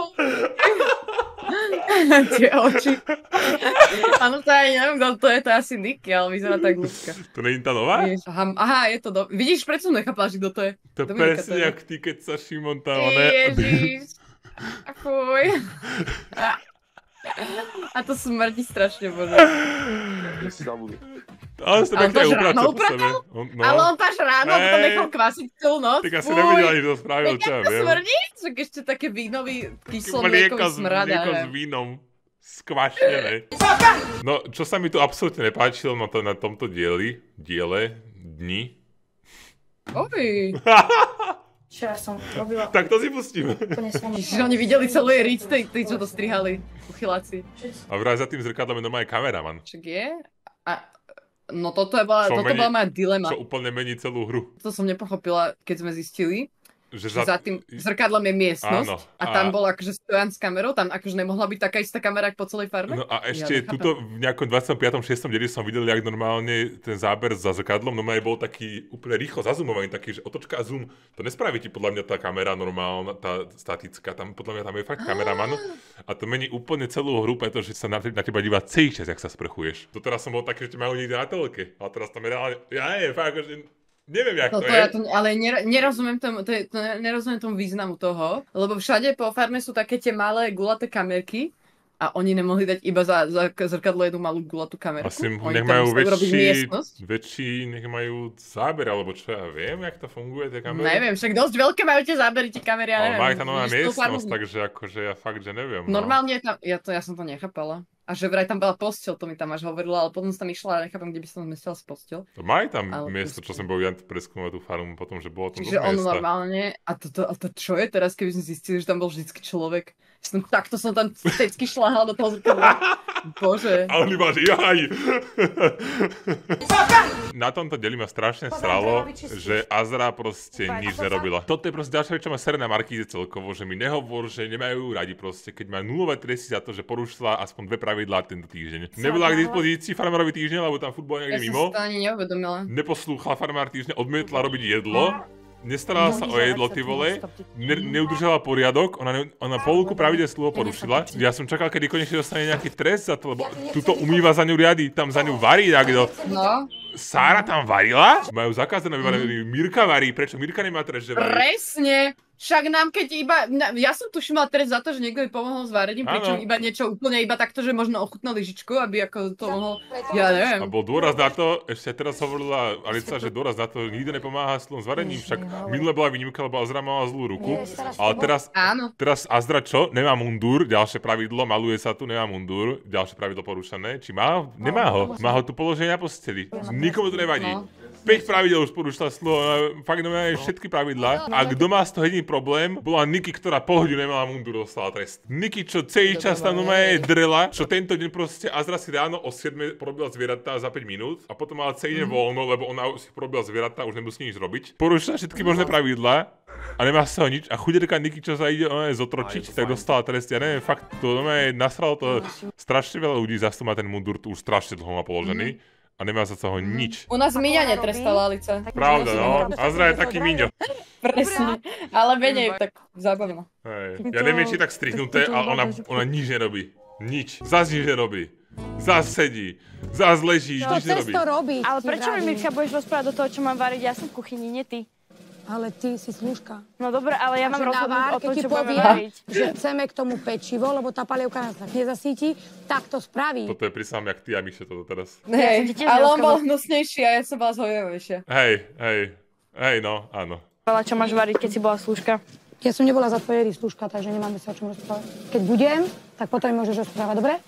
Tie oči. Áno, to aj neviem, kto to je, to je asi Niky, ale vyzerá tak ľudská. To nie je tá nová? Aha, je to vidíš, prečo som nechápala, že kto to je? To presne jak ty, keď sa Šimon tam, Ježiš. Fuj. A to smrdí strašne, bože. Ale on to až ráno upratal? Ale on to až ráno, to nechal kvasiť celú noc. Tak asi nevedela, že to spravil, čo ja viem. Jak to smrdí? Čak ešte také vínový, kyslo mliekový smrad. Mlieko s vínom skvašnené. No, čo sa mi tu absolútne nepáčilo na tomto dni. Oj. Čo ja som robila... Tak to si pustíme. Čiže oni videli celú jej rič, tí, čo to strihali, uchyláci. A vraj za tým zrkadlom je normálne kameraman. Čak je? Toto bola moja dilema. Čo úplne mení celú hru. To som nepochopila, keď sme zistili, za tým zrkadlom je miestnosť a tam bol akože stojan s kamerou, tam akože nemohla byť taká istá kamera po celej farme? No a ešte tuto v nejakom 25. 6. dieli som videl, jak normálne ten záber za zrkadlom, normálne bol taký úplne rýchlo zazumovaný, taký, že otočka a zoom, to nespraví ti podľa mňa tá kamera normálna, tá statická, tam podľa mňa tam je fakt kameraman a to mení úplne celú hru, pretože sa na teba díva celý čas, jak sa sprchuješ. Doteraz som bol taký, že ti majú niekde na telke, a teraz tam je reálne, ja neviem, fakt akože neviem, jak to je. Ale nerozumiem tomu významu toho, lebo všade po farme sú také tie malé gulaté kamerky a oni nemohli dať iba za zrkadlo jednu malú gulatú kamerku. Asi nech majú väčší, nech majú záber, alebo čo ja viem, jak to funguje, tie kamery. Neviem, však dosť veľké majú tie zábery, tie kamery, ja neviem. Ale majú tam nová miestnosť, takže akože ja fakt, že neviem. Normálne tam, ja som to nechápala. A že vraj tam bola posteľ, to mi tam až hovorila, ale potom som tam išla a nechápam, kde by som zmestila z posteľ. To majú tam miesto, čo som bol ja preskúmať tú farmu, potom, že bolo tam čiže on normálne, a to čo je teraz, keby sme zistili, že tam bol vždycky človek? Takto som tam vždycky šľahal do toho zrkadla. Bože. A on iba, že jaj. Na tomto dieli ma strašne sralo, že Azra proste nič nerobila. Toto je proste ďalšia vec, čo má sere na Markíze celkovo, že mi nehovor, že nemajú radi proste, keď má nulové tresty za to, že porušila aspoň 2 pravidlá tento týždeň. Nebola k dispozícii farmárovi týždeň, lebo tam futbol niekde mimo. Ja som si to ani neuvedomila. Neposlúchala farmár týždeň, odmietla robiť jedlo. Nestarala sa o jedlo, ty vole, neudržala poriadok, ona polku pravidel slovo porušila. Ja som čakal, kedy konečne dostane nejaký trest za to, lebo tuto umýva za ňu riady, tam za ňu varí niekto. No. Sára tam varila? Majú zakázané vyvarený. Mirka varí, prečo Mirka nemá trest, že varí? Presne! Však nám keď iba, ja som tušila trest za to, že niekto jej pomohol s varením, pričom iba niečo úplne iba takto, že možno ochutnal lyžičku, aby ako to mohol, ja neviem. A bol dôraz na to, ešte teraz hovorila Alica, že dôraz na to nikto nepomáha s varením, však minule bola výnimka, lebo Azra mala zlú ruku, ale teraz Azra čo? Nemá mundúr, ďalšie pravidlo, maluje sa tu, nemá mundúr, ďalšie pravidlo porušené, či má? Nemá ho, má ho tu položené na posteli, nikomu to nevadí. 5 pravidel už porušila slovo, fakt nemá všetky pravidlá. A kto má z toho jediný problém, bola Niky, ktorá pol hodinu nemala mundúr, dostala trest. Niky, čo celý čas tam drela, čo tento deň proste Azra si ráno o 7 porobila zvieratá za 5 minút a potom mala celý deň voľno, lebo ona si porobila zvieratá, už nemusí nič robiť. Porušila všetky možné pravidlá a nemá z toho nič. A chudierka Niky, čo sa ide zotročiť, tak dostala trest. Ja neviem, fakt to nasralo to strašne veľa ľudí, zase má ten mundúr tu už strašne dlho má položený. A nemá za toho nič. U nás Míňa netrestala Alica. Pravda, no. Azra je taký Míňo. Presne. Ale menej tak zábavno. Ja neviem, či je tak strihnuté, ale ona nič nerobí. Nič. Zas nič nerobí. Zas sedí. Zas leží, nič nerobí. Ale prečo mi, Mirka, budeš rozprávať do toho, čo mám variť? Ja som v kuchyni, nie ty. Ale ty si slúžka. No dobre, ale ja mám rozhodnúť o tom, čo budeme variť. Že chceme k tomu pečivo, lebo tá palievka nás tak nezasíti, tak to spraví. Toto je prísam jak ty a Miše toto teraz. Hej, ale on bol hnusnejší a ja som bola zhojovejšia. Hej, no, áno. Čo máš variť, keď si bola slúžka? Ja som nebola za tvojej slúžka, takže nemáme sa o čom rozprávať. Keď budem, tak potom mi môžeš rozprávať, dobre?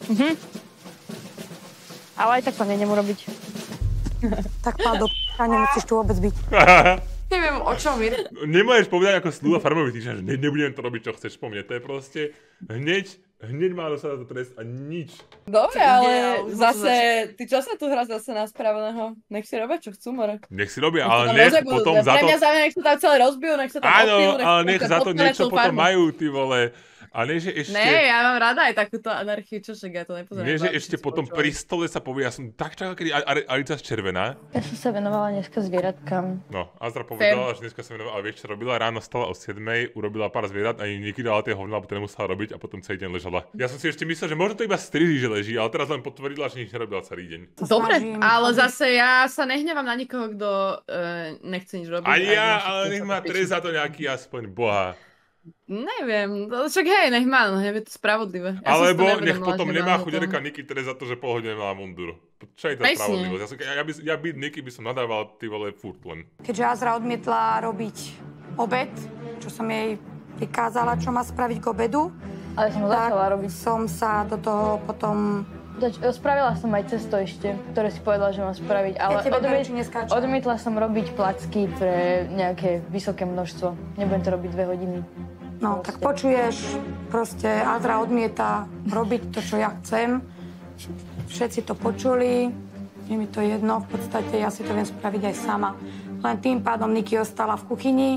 Ale aj tak to nejdem urobiť. Tak pál do p***a, nemusíš tu vôbec byť. Neviem, o čom je. Nemôžeš povedať ako slúha farmový týždeň, že nebudem to robiť, čo chceš po mne. To je proste hneď má dostať to trest a nič. Dobre, ale zase, ty čo sa tu hrá zase na spraveného? Nech si robia, čo chcú, more. Nech si robia, ale nech potom za to... Pre mňa záujem, nech sa tam celé rozbijú, nech sa tam odpílu. Áno, ale nech za to niečo potom majú, ty vole. A nie, že ešte... Ne, ja mám rada aj takúto anarchiu, čo však ja to nepozerám. Nie, že ešte potom pri stole sa povie, ja som tak čakal, kedy Alica červená. Ja som sa venovala dneska zvieratkám. No, Azra povedala, že dneska sa venovala, vieš čo robila? Ráno stala o 7, urobila pár zvierat a Niky dala tie hovna, lebo to nemusela robiť a potom celý deň ležala. Ja som si ešte myslel, že možno to iba stríži, že leží, ale teraz len potvrdila, že nič nerobila celý deň. Dobre, ale zase ja sa nehnevám na nikoho, kto nechce nič robiť. Ani ja, ale nech má trest za to nejaký aspoň boha. Neviem, však hej, nech má, je to spravodlivé. Ja alebo nech potom nemá chudierka Niky trest za to, že pol hodiny nemala mundúr. Čo je to spravodlivosť? Ja byť Niky by som nadával, ty vole, furt len. Keďže Azra odmietla robiť obed, čo som jej prikázala, čo má spraviť k obedu, ale som ho začala robiť. Som sa do toho potom... Spravila som aj cesto ešte, ktoré si povedala, že mám spraviť, ale odmietla som robiť placky pre nejaké vysoké množstvo. Nebudem to robiť 2 hodiny. No, tak počuješ, proste Azra odmieta robiť to, čo ja chcem. Všetci to počuli, je mi to jedno, v podstate ja si to viem spraviť aj sama. Len tým pádom Niky ostala v kuchyni,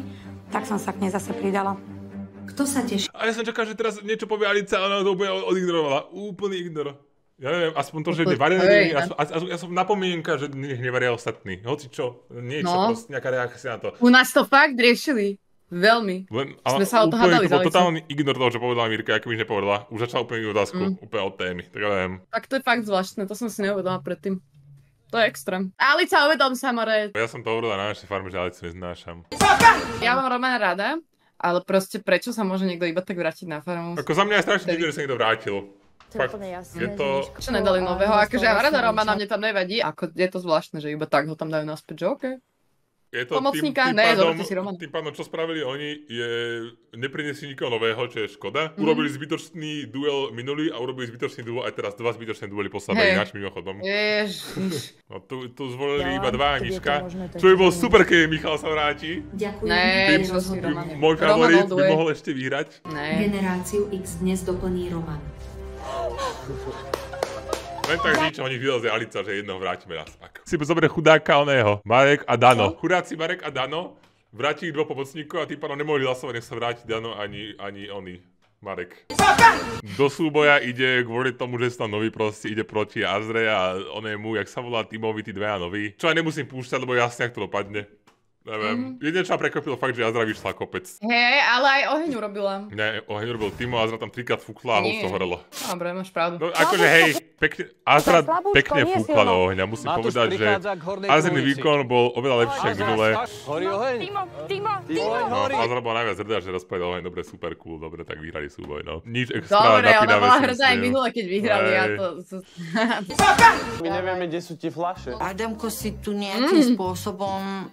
Tak som sa k nej zase pridala. Kto sa teší? A ja som čakal, že teraz niečo povie Alica a ona to úplne odignorovala. Úplný ignor. Ja neviem, aspoň to, že nevaria, ja som napomienka, že nech nevaria ostatní. Hoci čo, niečo, proste nejaká reakcia na to. U nás to fakt riešili. Veľmi. Sme sa o to hádali za Alicou. Totálny ignor toho, čo povedala Mirka, ako by už nepovedala. Už začala úplne otázku, úplne od témy, tak ja neviem. Tak to je fakt zvláštne, to som si neuvedomila predtým. To je extrém. Alica, uvedom sa, more. Ja som to hovorila na našej farme, že Alicu neznášam. Ja mám Romana rada, ale proste prečo sa môže niekto iba tak vrátiť na farmu? Ako za mňa je strašne divné, že sa niekto vrátil. Fakt, je to... Čo nedali nového, akože ja mám rada Romana, mne tam nevadí, ako je to zvláštne, že iba tak ho tam dajú naspäť, že okej. Je to pomocníka? Tým pádom, čo spravili oni, je neprinesli nikoho nového, čo je škoda. Urobili zbytočný duel minulý a urobili zbytočný duel aj teraz 2 zbytočné duely po sebe, ináč mimochodom. Ježiš. No tu zvolili iba 2 Anička, čo by bol super, keď Michal sa vráti. Ďakujem. Môj favorit by mohol ešte vyhrať. Generáciu X dnes doplní Roman. Len tak niečo, oni vylezli Alica, že jednoho vrátime na spak. Si zoberie chudáka oného, Marek a Dano. Chudáci Marek a Dano vrátili 2 pomocníkov a tým pádom nemohli hlasovať, nech sa vráti Dano ani oni, Marek. Do súboja ide kvôli tomu, že sú tam noví proste, ide proti Azre a onému, jak sa volá tímovi, tí 2 noví. Čo aj nemusím púšťať, lebo jasne, ak to dopadne. Neviem. Jedine, čo ma prekvapilo fakt, že Azra vyšla kopec. Hej, ale aj oheň urobila. Ne, oheň urobil Timo, Azra tam 3-krát fúkla a už to horelo. Dobre, máš pravdu. No akože hej, Azra pekne fúkla do ohňa, musím povedať, že Azrný výkon bol oveľa lepší ako minulé. Timo! No, Azra bola najviac hrdá, že rozpadal oheň, dobre, super cool, dobre, tak vyhrali súboj, no. Nič extra napínavé. Dobre, ona bola hrdá aj minulé, keď vyhrali, ja to... My nevieme, kde sú tie fľaše. Adamko si tu nejakým spôsobom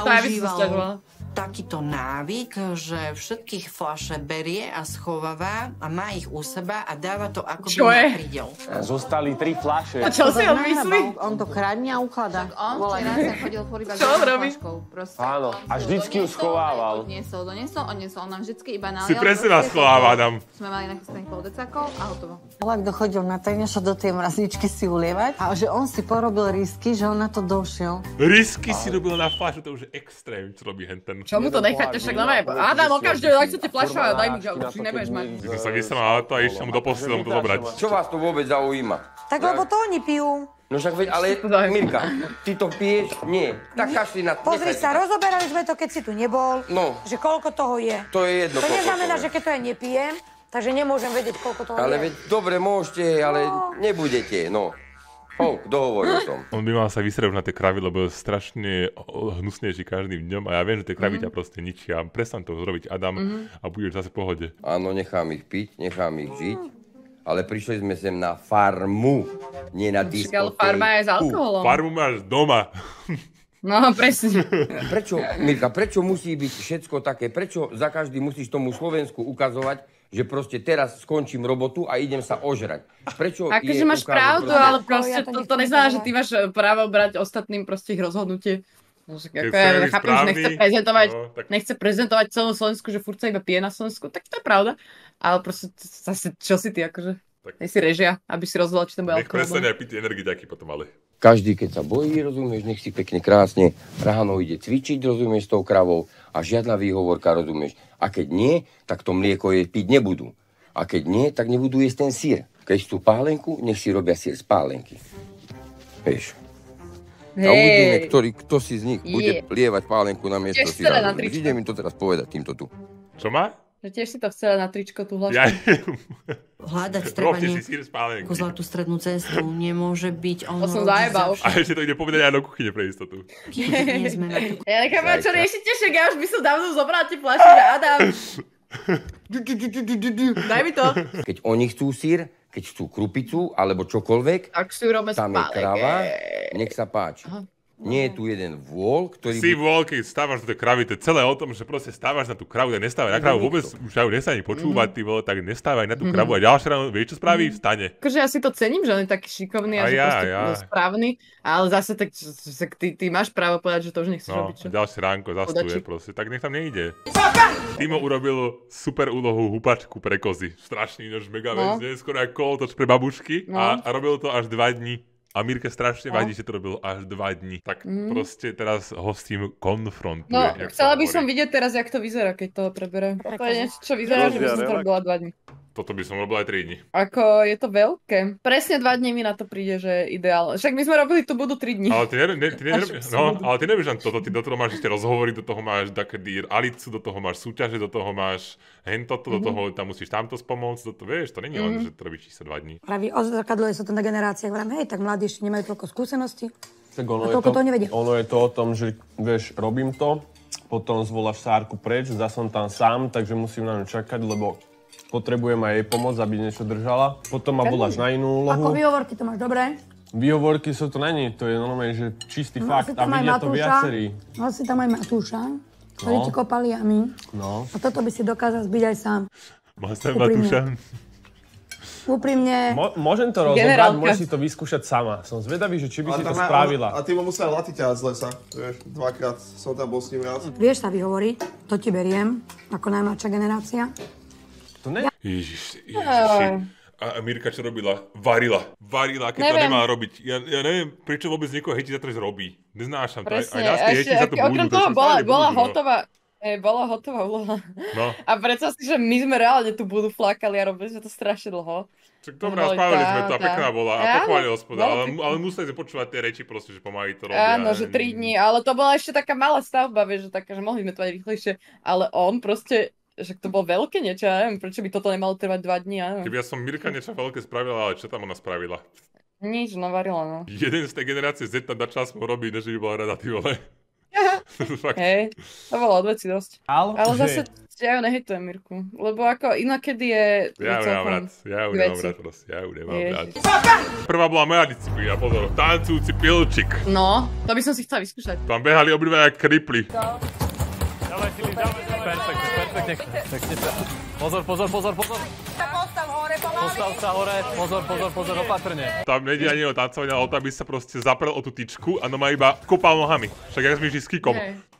užíval takýto návyk, že všetkých fľaše berie a schováva a má ich u seba a dáva to ako by na prídel. Zostali 3 fľaše. A čo si on myslí? On to kradne a ukladá. On včera sem chodil furt iba s fľaškou. Áno, a vždycky ju schovával. Odniesol nám vždycky iba nalial. Si presne nás schováva, Adam. Sme mali nachystaných pol decákov a hotovo. Ale kto chodil na tajne, do tej mrazničky si ulievať a že on si porobil risky, že on na to došiel. Risky si robil na fľašu, to už je extrém, čo robí henten. Čo mu to necháte, však normálne. Adam, okamžite, daj chcete fľašu a daj mi, že už nebudeš mať. Ty sa vysral na to a ešte mu do postele mu to zobrať. Čo vás to vôbec zaujíma? Tak lebo to oni pijú. No však veď, ale Mirka, ty to piješ? Nie. Tak kašli na... Pozri sa, rozoberali sme to, keď si tu nebol. No. Že koľko toho je. To je jedno. To neznamená, že keď to ja nepijem, takže nemôžem vedieť, koľko toho je. Ale veď, dobre, môžete, ale nebudete, no. Dohovoril som. On by mal sa vysrieť na tie kravy, lebo je strašne hnusnejší každým dňom a ja viem, že tie kravy ťa proste ničia. Prestaň to zrobiť, Adam, a budeš zase v pohode. Áno, nechám ich piť, nechám ich žiť, ale prišli sme sem na farmu, nie na diskotéku. Ale farma je s alkoholom. Farmu máš doma. No, presne. Prečo, Mirka, prečo musí byť všetko také? Prečo za každý musíš tomu Slovensku ukazovať, že proste teraz skončím robotu a idem sa ožrať? Prečo akože máš pravdu, ale proste to neznamená, že ty máš právo brať ostatným proste ich rozhodnutie. Ja chápem, že nechce prezentovať celú Slovensku, že furt sa iba pije na Slovensku, tak to je pravda. Ale proste zase, čo si ty, akože? Nech si režia, aby si rozhodol, či to bude alkohol. Nech prestane aj piť energiťaky potom, ale... Každý, keď sa bojí, rozumieš, nech si pekne krásne ráno ide cvičiť, rozumieš, s tou kravou a žiadna výhovorka, rozumieš. A keď nie, tak to mlieko piť nebudú. A keď nie, tak nebudú jesť ten sír. Keď chcú pálenku, nech si robia sír z pálenky. Vieš. A uvidíme, kto si z nich bude lievať pálenku na miesto síra. Ide mi to teraz povedať týmto tu. Čo má? Že tiež si to chcela na tričko tú hlášku. Hľadať treba nejakú zlatú strednú cestu. Nemôže byť ono... To som zajebal. A ešte to ide povedať aj do kuchyne pre istotu. Nie sme na to. Ja nechápam, čo riešite, však ja už by som dávno zobrala tie fľaše, že Adam. Daj mi to. Keď oni chcú sír, keď chcú krupicu, alebo čokoľvek, tak si urobme tam je krava, nech sa páči. Aha. Nie je tu jeden vôl, ktorý... Si vôl, keď stávaš do tej kravy, to je celé o tom, že proste stávaš na tú kravu, tak nestávaj na kravu, vôbec už aj nechce ani počúvať, ty vole, tak nestávaj na tú kravu a ďalšie ráno, vieš čo spraví? Vstane. Akože ja si to cením, že on je taký šikovný a že proste správny, ale zase tak ty máš právo povedať, že to už nechceš robiť. No, ďalšie ránko zastuje proste, tak nech tam nejde. Timo urobil super úlohu hupačku pre kozy. Strašný nož mega vec, skoro ako kolotoč pre babušky a robil to až 2 dní. A Mirke strašne vadí, že to robil až 2 dní. Tak proste teraz ho s tým konfrontuje. No, chcela by som vidieť teraz, jak to vyzerá, keď to preberem. To je niečo, čo vyzerá, že by som to robila 2 dní. Toto by som robila aj 3 dní. Ako, je to veľké. Presne 2 dní mi na to príde, že je ideálne. Však my sme robili tu budú 3 dní. Ale ty nerobíš len toto, ty do toho máš ešte rozhovory, do toho máš takedy Alicu, do toho máš súťaže, do toho máš hentoto, do toho tam musíš tamto spomôcť, vieš, to není len, že to robíš sa 2 dní. Praví, odzrkadluje sa to na generáciách, vrám, hej, tak mladí ešte nemajú toľko skúseností. Tak ono je to o tom, že vieš, robím to, potom zvoláš Sárku preč, zase som tam sám, takže musím na ňu čakať, lebo potrebujem aj jej pomôcť, aby niečo držala. Potom ma voláš na inú úlohu. Ako výhovorky to máš dobré? Výhovorky sú to není, to je normálne, že čistý fakt a vidia to viacerí. Mal si tam aj Matúša, ktorý ti kopal jamy. No. A toto by si dokázal zbyť aj sám. Mal som Matúša. Úprimne. Môžem to rozobrať, môžeš si to vyskúšať sama. Som zvedavý, že či by si to spravila. A ty mu musel latiťať z lesa, vieš, 2-krát som tam bol s ním raz. Vieš sa vyhovoriť, to ti beriem, ako najmladšia generácia. To ne... Ježiš. A Mirka čo robila? Varila, keď to nemá robiť. Ja neviem, prečo vôbec niekoho hejti za to, že robí. Neznášam to. Aj nás tie hejti za to budú. Okrem toho bola hotová úloha. No. A predstav si, že my sme reálne tú budu flákali a robili sme to strašne dlho. Tak dobrá, spávali sme to a pekná bola. A pochválil hospoda, ale museli sme počúvať tie reči proste, že pomaly to robia. Áno, že 3 dní, ale to bola ešte taká malá stavba, vieš, že taká, že mohli sme to aj rýchlejšie. Ale on proste... Že to bolo veľké niečo, ja neviem, prečo by toto nemalo trvať 2 dní, ja neviem. Keby ja som Mirka niečo veľké spravila, ale čo tam ona spravila? Nič, navarila, no. Jeden z tej generácie Z tam dá čas mu robiť, než by bola rada, ty vole. Hej, to bolo odveci dosť. Ale zase ja ju nehejtujem, Mirku, lebo ako inakedy je... Ja ju nemám rád proste, ja ju nemám rád. Prvá bola moja disciplína, pozor, tancujúci pilčik. No, to by som si chcela vyskúšať. Tam behali obidva jak kripli. Dávaj, Filip, dávaj. Perfektne. Pozor. Postav sa hore, pozor, opatrne. Tam nejde ani o tancovanie, ale o to, aby sa proste zaprel o tú tyčku a no má iba kopal nohami. Však jak sme išli s kikom.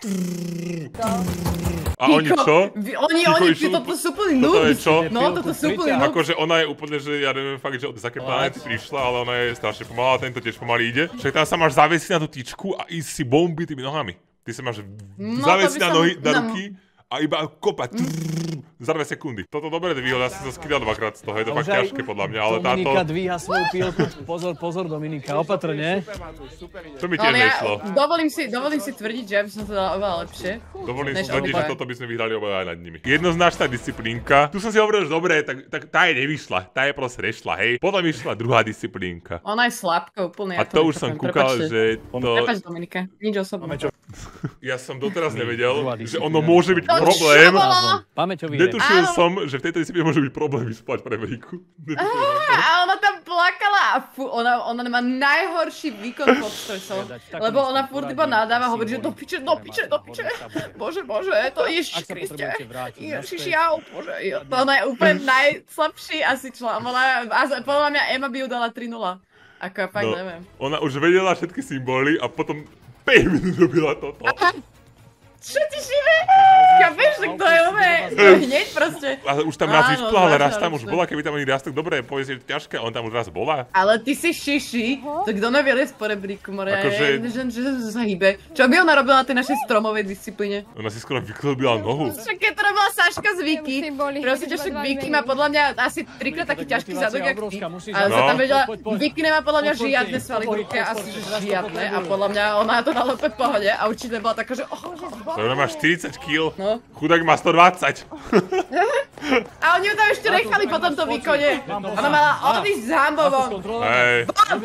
A oni čo? Oni, toto sú plný Toto je čo? No, toto sú plný noob. Akože ona je úplne, že ja neviem fakt, že od aké planety prišla, ale ona je strašne pomalá, tento tiež pomaly ide. Však tam sa máš zavesiť na tú tyčku a ísť si bomby tými nohami. Ty sa máš zavesiť na nohy, na ruky a iba kopať za 2 sekundy. Toto dobre vyhľad, ja som sa skydal 2-krát z toho, je to fakt ťažké podľa mňa, ale táto... Dominika dvíha svoju pilku, pozor Dominika, opatrne. To mi tiež nešlo. Dovolím si tvrdiť, že ja by som to dala oveľa lepšie. Dovolím si tvrdiť, že toto by sme vyhrali oveľa aj nad nimi. Jednoznačná disciplínka, tu som si hovoril, že dobre, tak tá je nevyšla, tá je proste nešla, hej. Potom vyšla druhá disciplínka. Ona je slabka úplne. A to už som kúkal, že to... Prepáč Dominika, nič osobné. Ja som doteraz nevedel, že ono môže byť problém. Netušil som, že v tejto disciplíne môže byť problém vyspať pre Veriku. A ona tam plakala a ona má najhorší výkon pod stresom. Lebo ona furt iba nadáva, hovorí, že do piče. Bože, to Ježiš Kriste. Ježiš, bože. Ona je úplne najslabší asi člen. Podľa mňa Ema by ju dala 3-0. Ako ja fakt neviem. Ona už vedela všetky symboly a potom 5 minút robila toto. Čo ti šive? Chápeš, tak to je hneď proste. Ale už tam raz vyšpla, ale raz tam už bola, keby tam oni raz tak dobre, povedz, že je ťažké, on tam už raz bola. Ale ty si šiši, to kto nevie liesť po rebríku, Moria, že sa hýbe. Čo by ona robila na tej našej stromovej disciplíne? Ona si skoro vyklobila nohu. Však keď to robila Saška z Viki, proste však Viki má podľa mňa asi 3-krát taký ťažký zadok, jak ty. Ale sa tam vedela, Viki nemá podľa mňa žiadne svaly v ruke, asi žiadne. A podľa mňa ona to dala úplne v pohode a určite bola taká, že ona má 40 kg, chudák má 120. A oni ju tam ešte nechali po tomto výkone. Ona mala odísť s hambovom. Hej.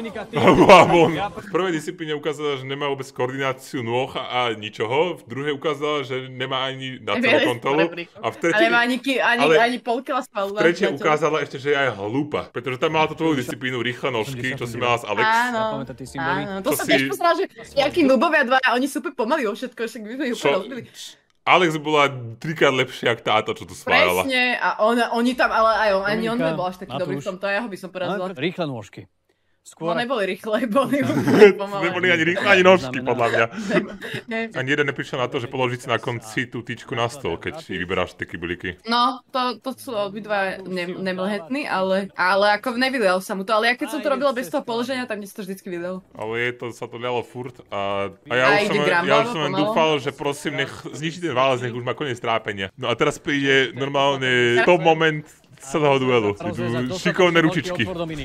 V prvej disciplíne ukázala, že nemá vôbec koordináciu nôh a ničoho. V druhej ukázala, že nemá ani datovú kontrolu. A v tretej... ani pol kila svalu. V tretej ukázala ešte, že je aj hlúpa. Pretože tam mala tú tvoju disciplínu rýchle nožky, čo si mala s Alex. Áno. To som tiež pozrela, že jakí nubovia dvaja, oni sú úplne pomalí o všetko, však my sme ju úplne rozbili. Alex bola 3-krát lepšia ako táto, čo tu spájala. Presne, a oni tam, ale aj ani on nebol až taký dobrý v tomto, ja ho by som porazila. Rýchle nôžky. No neboli rýchle, boli pomalé. Neboli ani rýchle, ani nožky, podľa mňa. Ani jeden neprišiel na to, že položiť si na konci tú tyčku na stôl, keď si vyberáš tie kybliky. No, to sú obidva nemlhetní, ale ako nevidel sa mu to. Ale ja keď som to robila bez toho položenia, tak mne sa to vždycky videl. Ale sa to ľalo furt a ja už som len dúfal, že prosím, nech zničí ten válec, nech už má koniec trápenia. No a teraz príde normálne top moment celého duelu. Šikovné ručičky.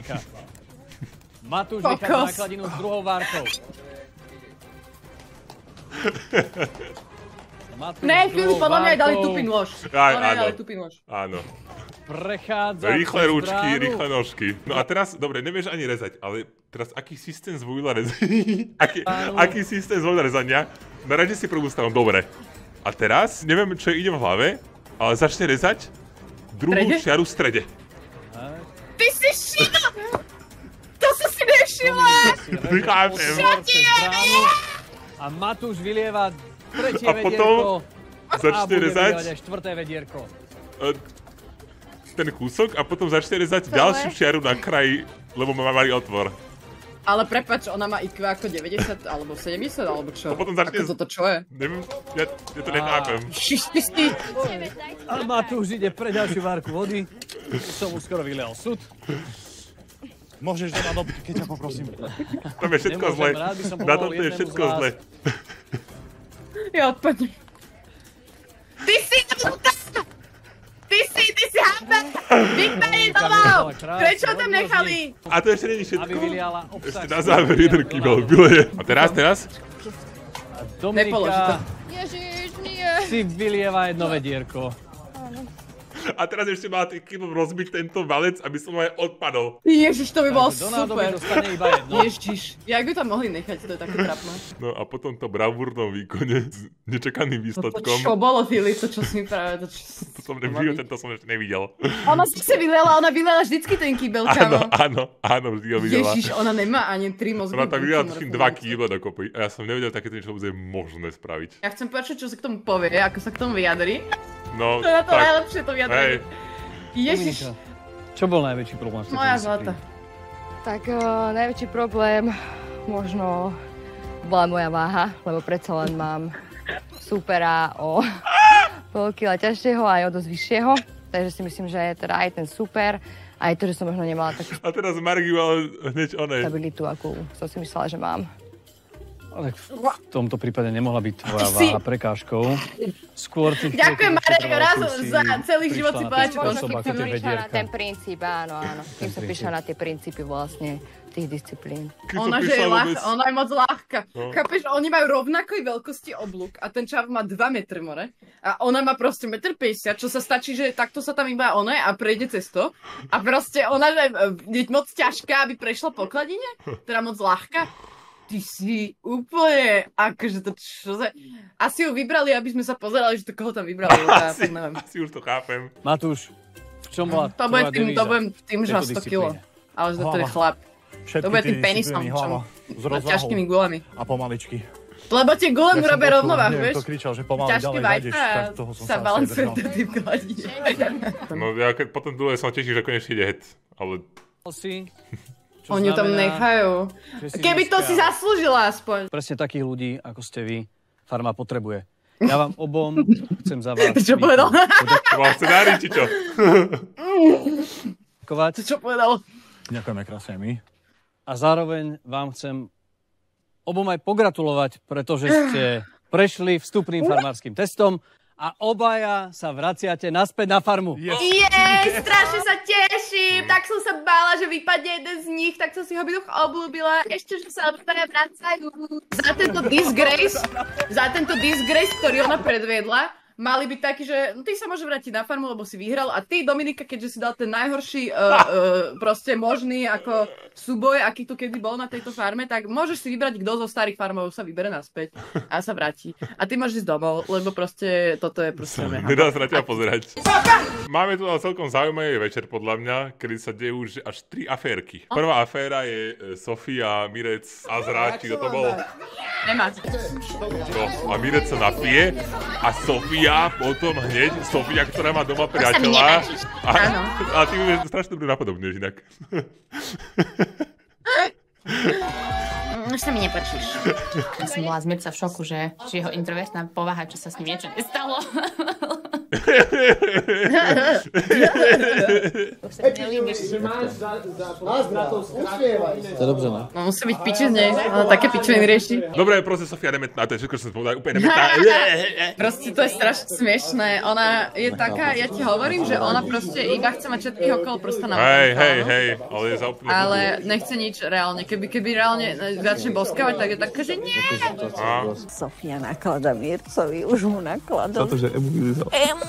Matúš vychádza základinu s druhou várkou. Ne, Filip, podľa mňa aj dali tupý nôž. Áno. Prechádza rýchle ručky, rýchle nožky. No a teraz, dobre, nevieš ani rezať, ale teraz aký systém zvojila rezania? Aký systém zvojila rezania? Naraďte si prvú stranu, dobre. A teraz, neviem, čo ide v hlave, ale začne rezať druhú čiaru v strede. Ty si šina! To som si nevšimla! A Matúš vylieva tretie vedierko a bude vylievať aj štvrté vedierko. Ten kúsok a potom začne rezať ďalšiu čiaru na kraji, lebo má malý otvor. Ale prepáč, ona má IQ ako 90 alebo 70 alebo čo? A potom začne... Ako toto čo je? Neviem, ja to nechápem. A Matúš ide pre ďalšiu várku vody. Som mu skoro vylial sud. Môžeš doma dobiť, keď ťa poprosím. Tam je všetko zle. Na tomto je všetko zle. Ja odpadnem. Ty si hambe! Vypali domov! Prečo tam nechali? A to ešte není všetko. Ešte na záver jeden kýbel vyleje. A teraz? A Dominika si vylieva jedno vedierko. A teraz ešte má tým kýbom rozbiť tento valec, aby som aj odpadol. Ježiš, to by bolo super. Dostane iba jedno. Ježiš, jak by tam mohli nechať, to je také trapné. No a potom to bravúrnom výkone s nečakaným výsledkom. To čo bolo, Filip, to čo si mi práve... To som ešte nevidel. Ona si vyliala vždycky ten kýbel, kámo. Áno, vždy ho videla. Ježiš, ona nemá ani 3 mozgy. Ona tak videla tým 2 kýble dokopy. A ja som nevedel takéto niečo vôbec možné spraviť. Ja chcem počuť, čo sa k tomu povie, ako sa k tomu vyjadri. No, to je na to najlepšie to vyjadrenie. Ježiš. Čo bol najväčší problém? Moja zlata. Tak najväčší problém možno bola moja váha, lebo predsa len mám supera o pol kila ťažšieho a aj o dosť vyššieho. Takže si myslím, že je teda aj ten super, aj to, že som možno nemala takú... A teraz Margi mal hneď onej. ...stabilitu, akú som si myslela, že mám. Ale v tomto prípade nemohla byť tvoja váha prekážkou. Skôr tých... Ďakujem, Marek, raz za celý život si povedať, čo možno keď som prišla na ten princíp, áno. Keď som prišla na tie princípy vlastne tých disciplín. Ona je moc ľahká. Chápeš, oni majú rovnakej veľkosti oblúk a ten čav má 2 metre more a ona má proste 1,50 m, čo sa stačí, že takto sa tam iba ona a prejde cez to. A proste ona je moc ťažká, aby prešla po kladine, teda moc ľahká. Ty si úplne, akože to čo za... Asi ju vybrali, aby sme sa pozerali, že to koho tam vybrali. Asi už to chápem. Matúš, v čom bola tvoja devíza? To budem tým, že má 100 kg. Ale že to je chlap. To bude tým penisom, čo? S ťažkými gulami. A pomaličky. Lebo tie gule mu robia rovnováhu, vieš? To kričal, že pomaly ďalej vadieš, tak toho som sa balancuje do tým kladí. No ja keď potom dole som tešil, že konečne ide head, ale... Oni tam nechajú. Keby to si zaslúžila aspoň. Presne takých ľudí, ako ste vy, farma potrebuje. Ja vám obom chcem za vás... Ty čo povedal? To vám chce dáriť, či čo? Ty čo povedal? Ďakujeme krásne my. A zároveň vám chcem obom aj pogratulovať, pretože ste prešli vstupným farmárskym testom a obaja sa vraciate naspäť na farmu. Strašne sa teším. Tak som sa bála, že vypadne jeden z nich, tak som si ho byduch obľúbila. Ešte, že sa obaja vracajú. Za tento disgrace, ktorý ona predviedla, mali byť takí, že ty sa môže vrátiť na farmu, lebo si vyhral a ty, Dominika, keďže si dal ten najhorší proste možný ako súboj, aký tu kedy bol na tejto farme, tak môžeš si vybrať, kto zo starých farmov sa vybere naspäť a sa vráti. A ty môžeš ísť domov, lebo proste toto je proste mega. Nedá sa na teba pozerať. Máme tu celkom zaujímavý večer podľa mňa, kedy sa dejú už až 3 aférky. Prvá aféra je Sofia, Mirec, Azra, či to bol? Nemá. No, a Mirec sa napije a Sofia potom hneď, Sofia, ktorá má doma priateľa. A ty už strašne dobre napodobňuješ inak. Už sa mi nepačíš. Ja som bola z Mirca v šoku, že jeho introvertná povaha, čo sa s ním niečo nestalo. To je dobře, ne? No musí byť piči z nej, ona také pičoviny rieši. Dobre, proste Sofia dementná, to je všetko, čo som povedal, úplne dementná. Proste to je strašne smiešné, ona je taká, ja ti hovorím, že ona proste iba chce mať všetkých okolo proste na Hej, ale je za úplne... Ale nechce nič reálne, keby reálne začne boskávať, tak je taká, že nie! Sofia naklada Mircovi, už mu nakladol. Za to, že Emu vyzval.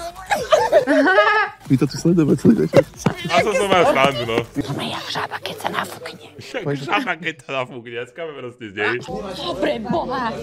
My to tu sledujeme celý večer. A to som mal srandu, no. Ona je jak žaba, keď sa nafúkne. Jak žaba, keď sa nafúkne, ja skáme proste z nej. Pre Boha.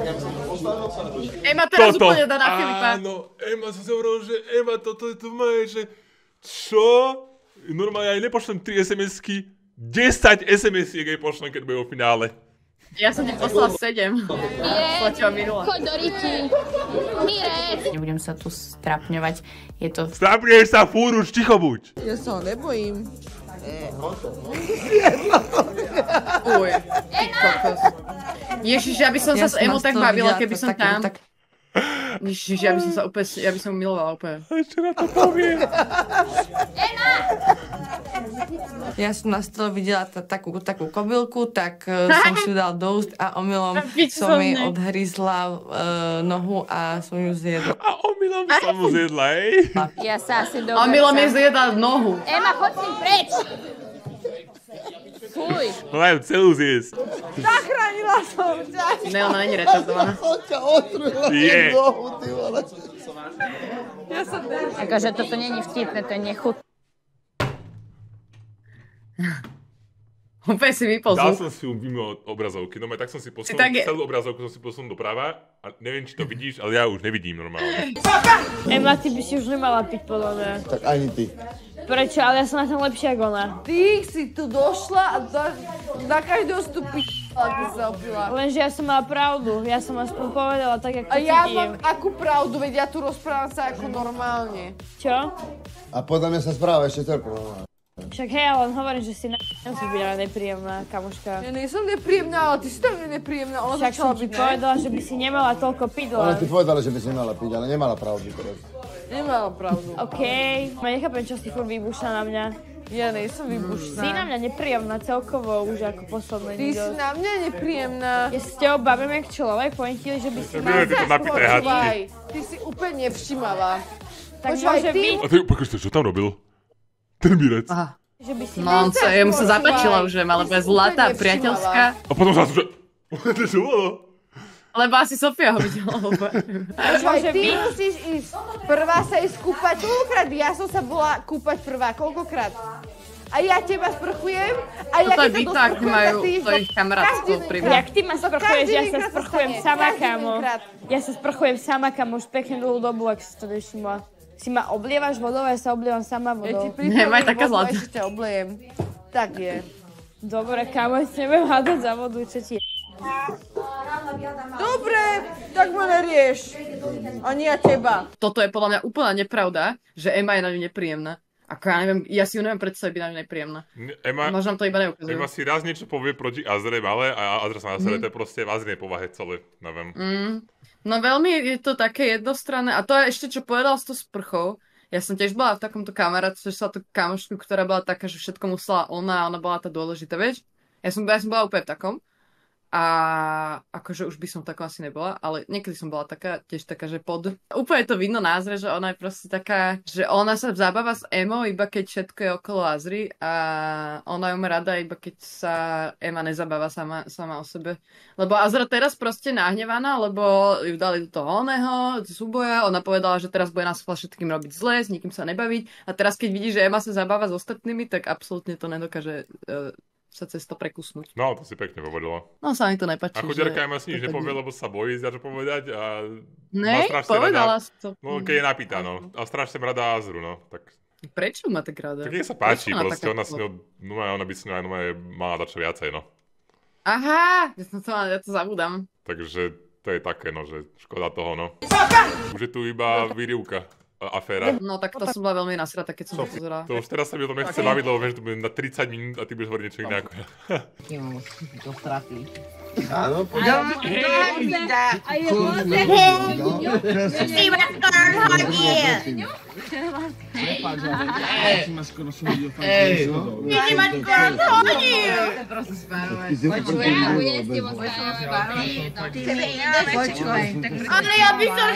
Ema teraz úplne dá na Filipa. Áno, Ema som si hovoril, že Ema, toto je tu moje, že... Čo? Normálne aj nepošlem 3 SMS-ky, 10 SMS-iek jej pošlem, keď bude vo finále. Ja som ti poslala 7. Platila minula. Choď do riti. Mirec. Nebudem sa tu strapňovať. Je to... Strapňuješ sa, fúr, už ticho buď. Ja sa ho nebojím. Uj, ty kokos. Ježiš, ja by som sa s Emo tak bavila, keby som tam. Ježiš, ja by som milovala úplne. Ešte na to poviem. Ja som na stole videla takú kobylku, tak som si ju dal do úst a omylom som jej odhryzla nohu a som ju zjedla. A omylom som mu zjedla, hej? Ja sa asi dobre... Omylom je zjedla nohu. Ema, choď s tým preč! Fuj. Ona ju celú zjesť. Zachránila som ťa. Ne, ona není retardovaná. Ťa otrujla Je. nohu, ty vole. Ja som Akože toto není vtipné, to je nechutné. Úplne si vypol Dal zvuk. som si ju mimo obrazovky, no tak som si posunul, tak je... celú obrazovku som si posunul doprava a neviem, či to vidíš, ale ja už nevidím normálne. Ema, ty by si už nemala piť, podľa mňa. Tak ani ty. Prečo? Ale ja som na tom lepšia ako ona. Ty si tu došla a na každého stupí ty sa opila. Lenže ja som mala pravdu. Ja som aspoň povedala tak, ako A ja cítim. mám akú pravdu, veď ja tu rozprávam sa ako normálne. Čo? A podľa mňa sa správa ešte toľko normálne. Však hej, ale len hovorím, že si nemusí byť ale nepríjemná, kamoška. Ja nejsem nepríjemná, ale ty si tam nepríjemná. Ona Však začala som ti byť, povedala, že by si nemala toľko piť, Ona len... ti povedala, že by si nemala piť, ale nemala pravdu teraz. Nemala pravdu. Okej, ma nechápem, čo si furt vybušná na mňa. Ja nejsem vybušná. Si na mňa nepríjemná celkovo, už ako posledné Ty si na mňa nepríjemná. Ja sa s tebou bavím jak človek, poviem ti, že by si Ty si úplne nevšimavá. Tak môže byť. A ty, počkajte, čo tam robil? Ten Mirec. Že by si... No, jemu sa zapáčila už, ale bude zlatá, priateľská. A potom sa že... Čo bolo? Lebo asi Sofia ho videla. Počkaj, ty musíš ísť prvá sa ísť kúpať. Koľkokrát ja som sa bola kúpať prvá? Koľkokrát? A ja teba sprchujem a ja Toto je keď byto, sa ak majú to ich kamarátstvo pri mňa. Jak ty ma sprchuješ, ja sa sprchujem sama, kámo. Ja sa sprchujem sama, kámo, už pekne dlhú dobu, ak si to nevšimla. Si ma oblievaš vodou, ja sa oblievam sama vodou. Ja ti pripravujem vodu a ešte ťa obliejem. Tak je. Dobre, kámo, ja si nebudem hádať za vodu, čo ti je. Dobre, tak ma nerieš. Ani ja teba. Toto je podľa mňa úplná nepravda, že Ema je na ňu nepríjemná. Ako ja neviem, ja si ju neviem predstaviť byť na ňu nepríjemná. Možno nám to iba neukazujú. Ema si raz niečo povie proti Azre malé a Azra sa nasere, to je proste v Azrinej povahe celé, neviem. No veľmi je to také jednostranné. A to je ešte, čo povedal s tou sprchou. Ja som tiež bola v takomto kamarátstve, že sa tú kamošku, ktorá bola taká, že všetko musela ona a ona bola tá dôležitá, vieš? Ja som bola úplne v takom. A akože už by som taká asi nebola, ale niekedy som bola taká, tiež taká, že úplne to vidno na Azre, že ona je proste taká, že ona sa zabáva s Emou iba keď všetko je okolo Azry a ona ju má rada iba keď sa Ema nezabáva sama o sebe. Lebo Azra teraz proste nahnevaná, lebo ju dali do toho oného, do súboja, ona povedala, že teraz bude nás všetkým robiť zle, s nikým sa nebaviť a teraz keď vidí, že Ema sa zabáva s ostatnými, tak absolútne to nedokáže sa cez to prekusnúť. No, to si pekne povedala. No, sa mi to nepáči. A chudiarka Ema si nič nepovie, lebo sa bojí zďažo povedať a... Ne, povedala si to. No, keď je napýta, no. A strašne rada Azru, no. Tak... Prečo má tak rada? Tak jej sa páči, proste ona si ona by si mala dať čo viacej, no. Aha, ja to zabudám. Takže to je také, no, že škoda toho, no. Už je tu iba výrivka. aféra. No tak to som bola veľmi nasratá, keď som to pozerala. To už teraz sa mi o tom nechce baviť, lebo vieš, to bude na 30 minút a ty budeš hovoriť niečo iné ako ja. Do straty. Áno, Ale ja by som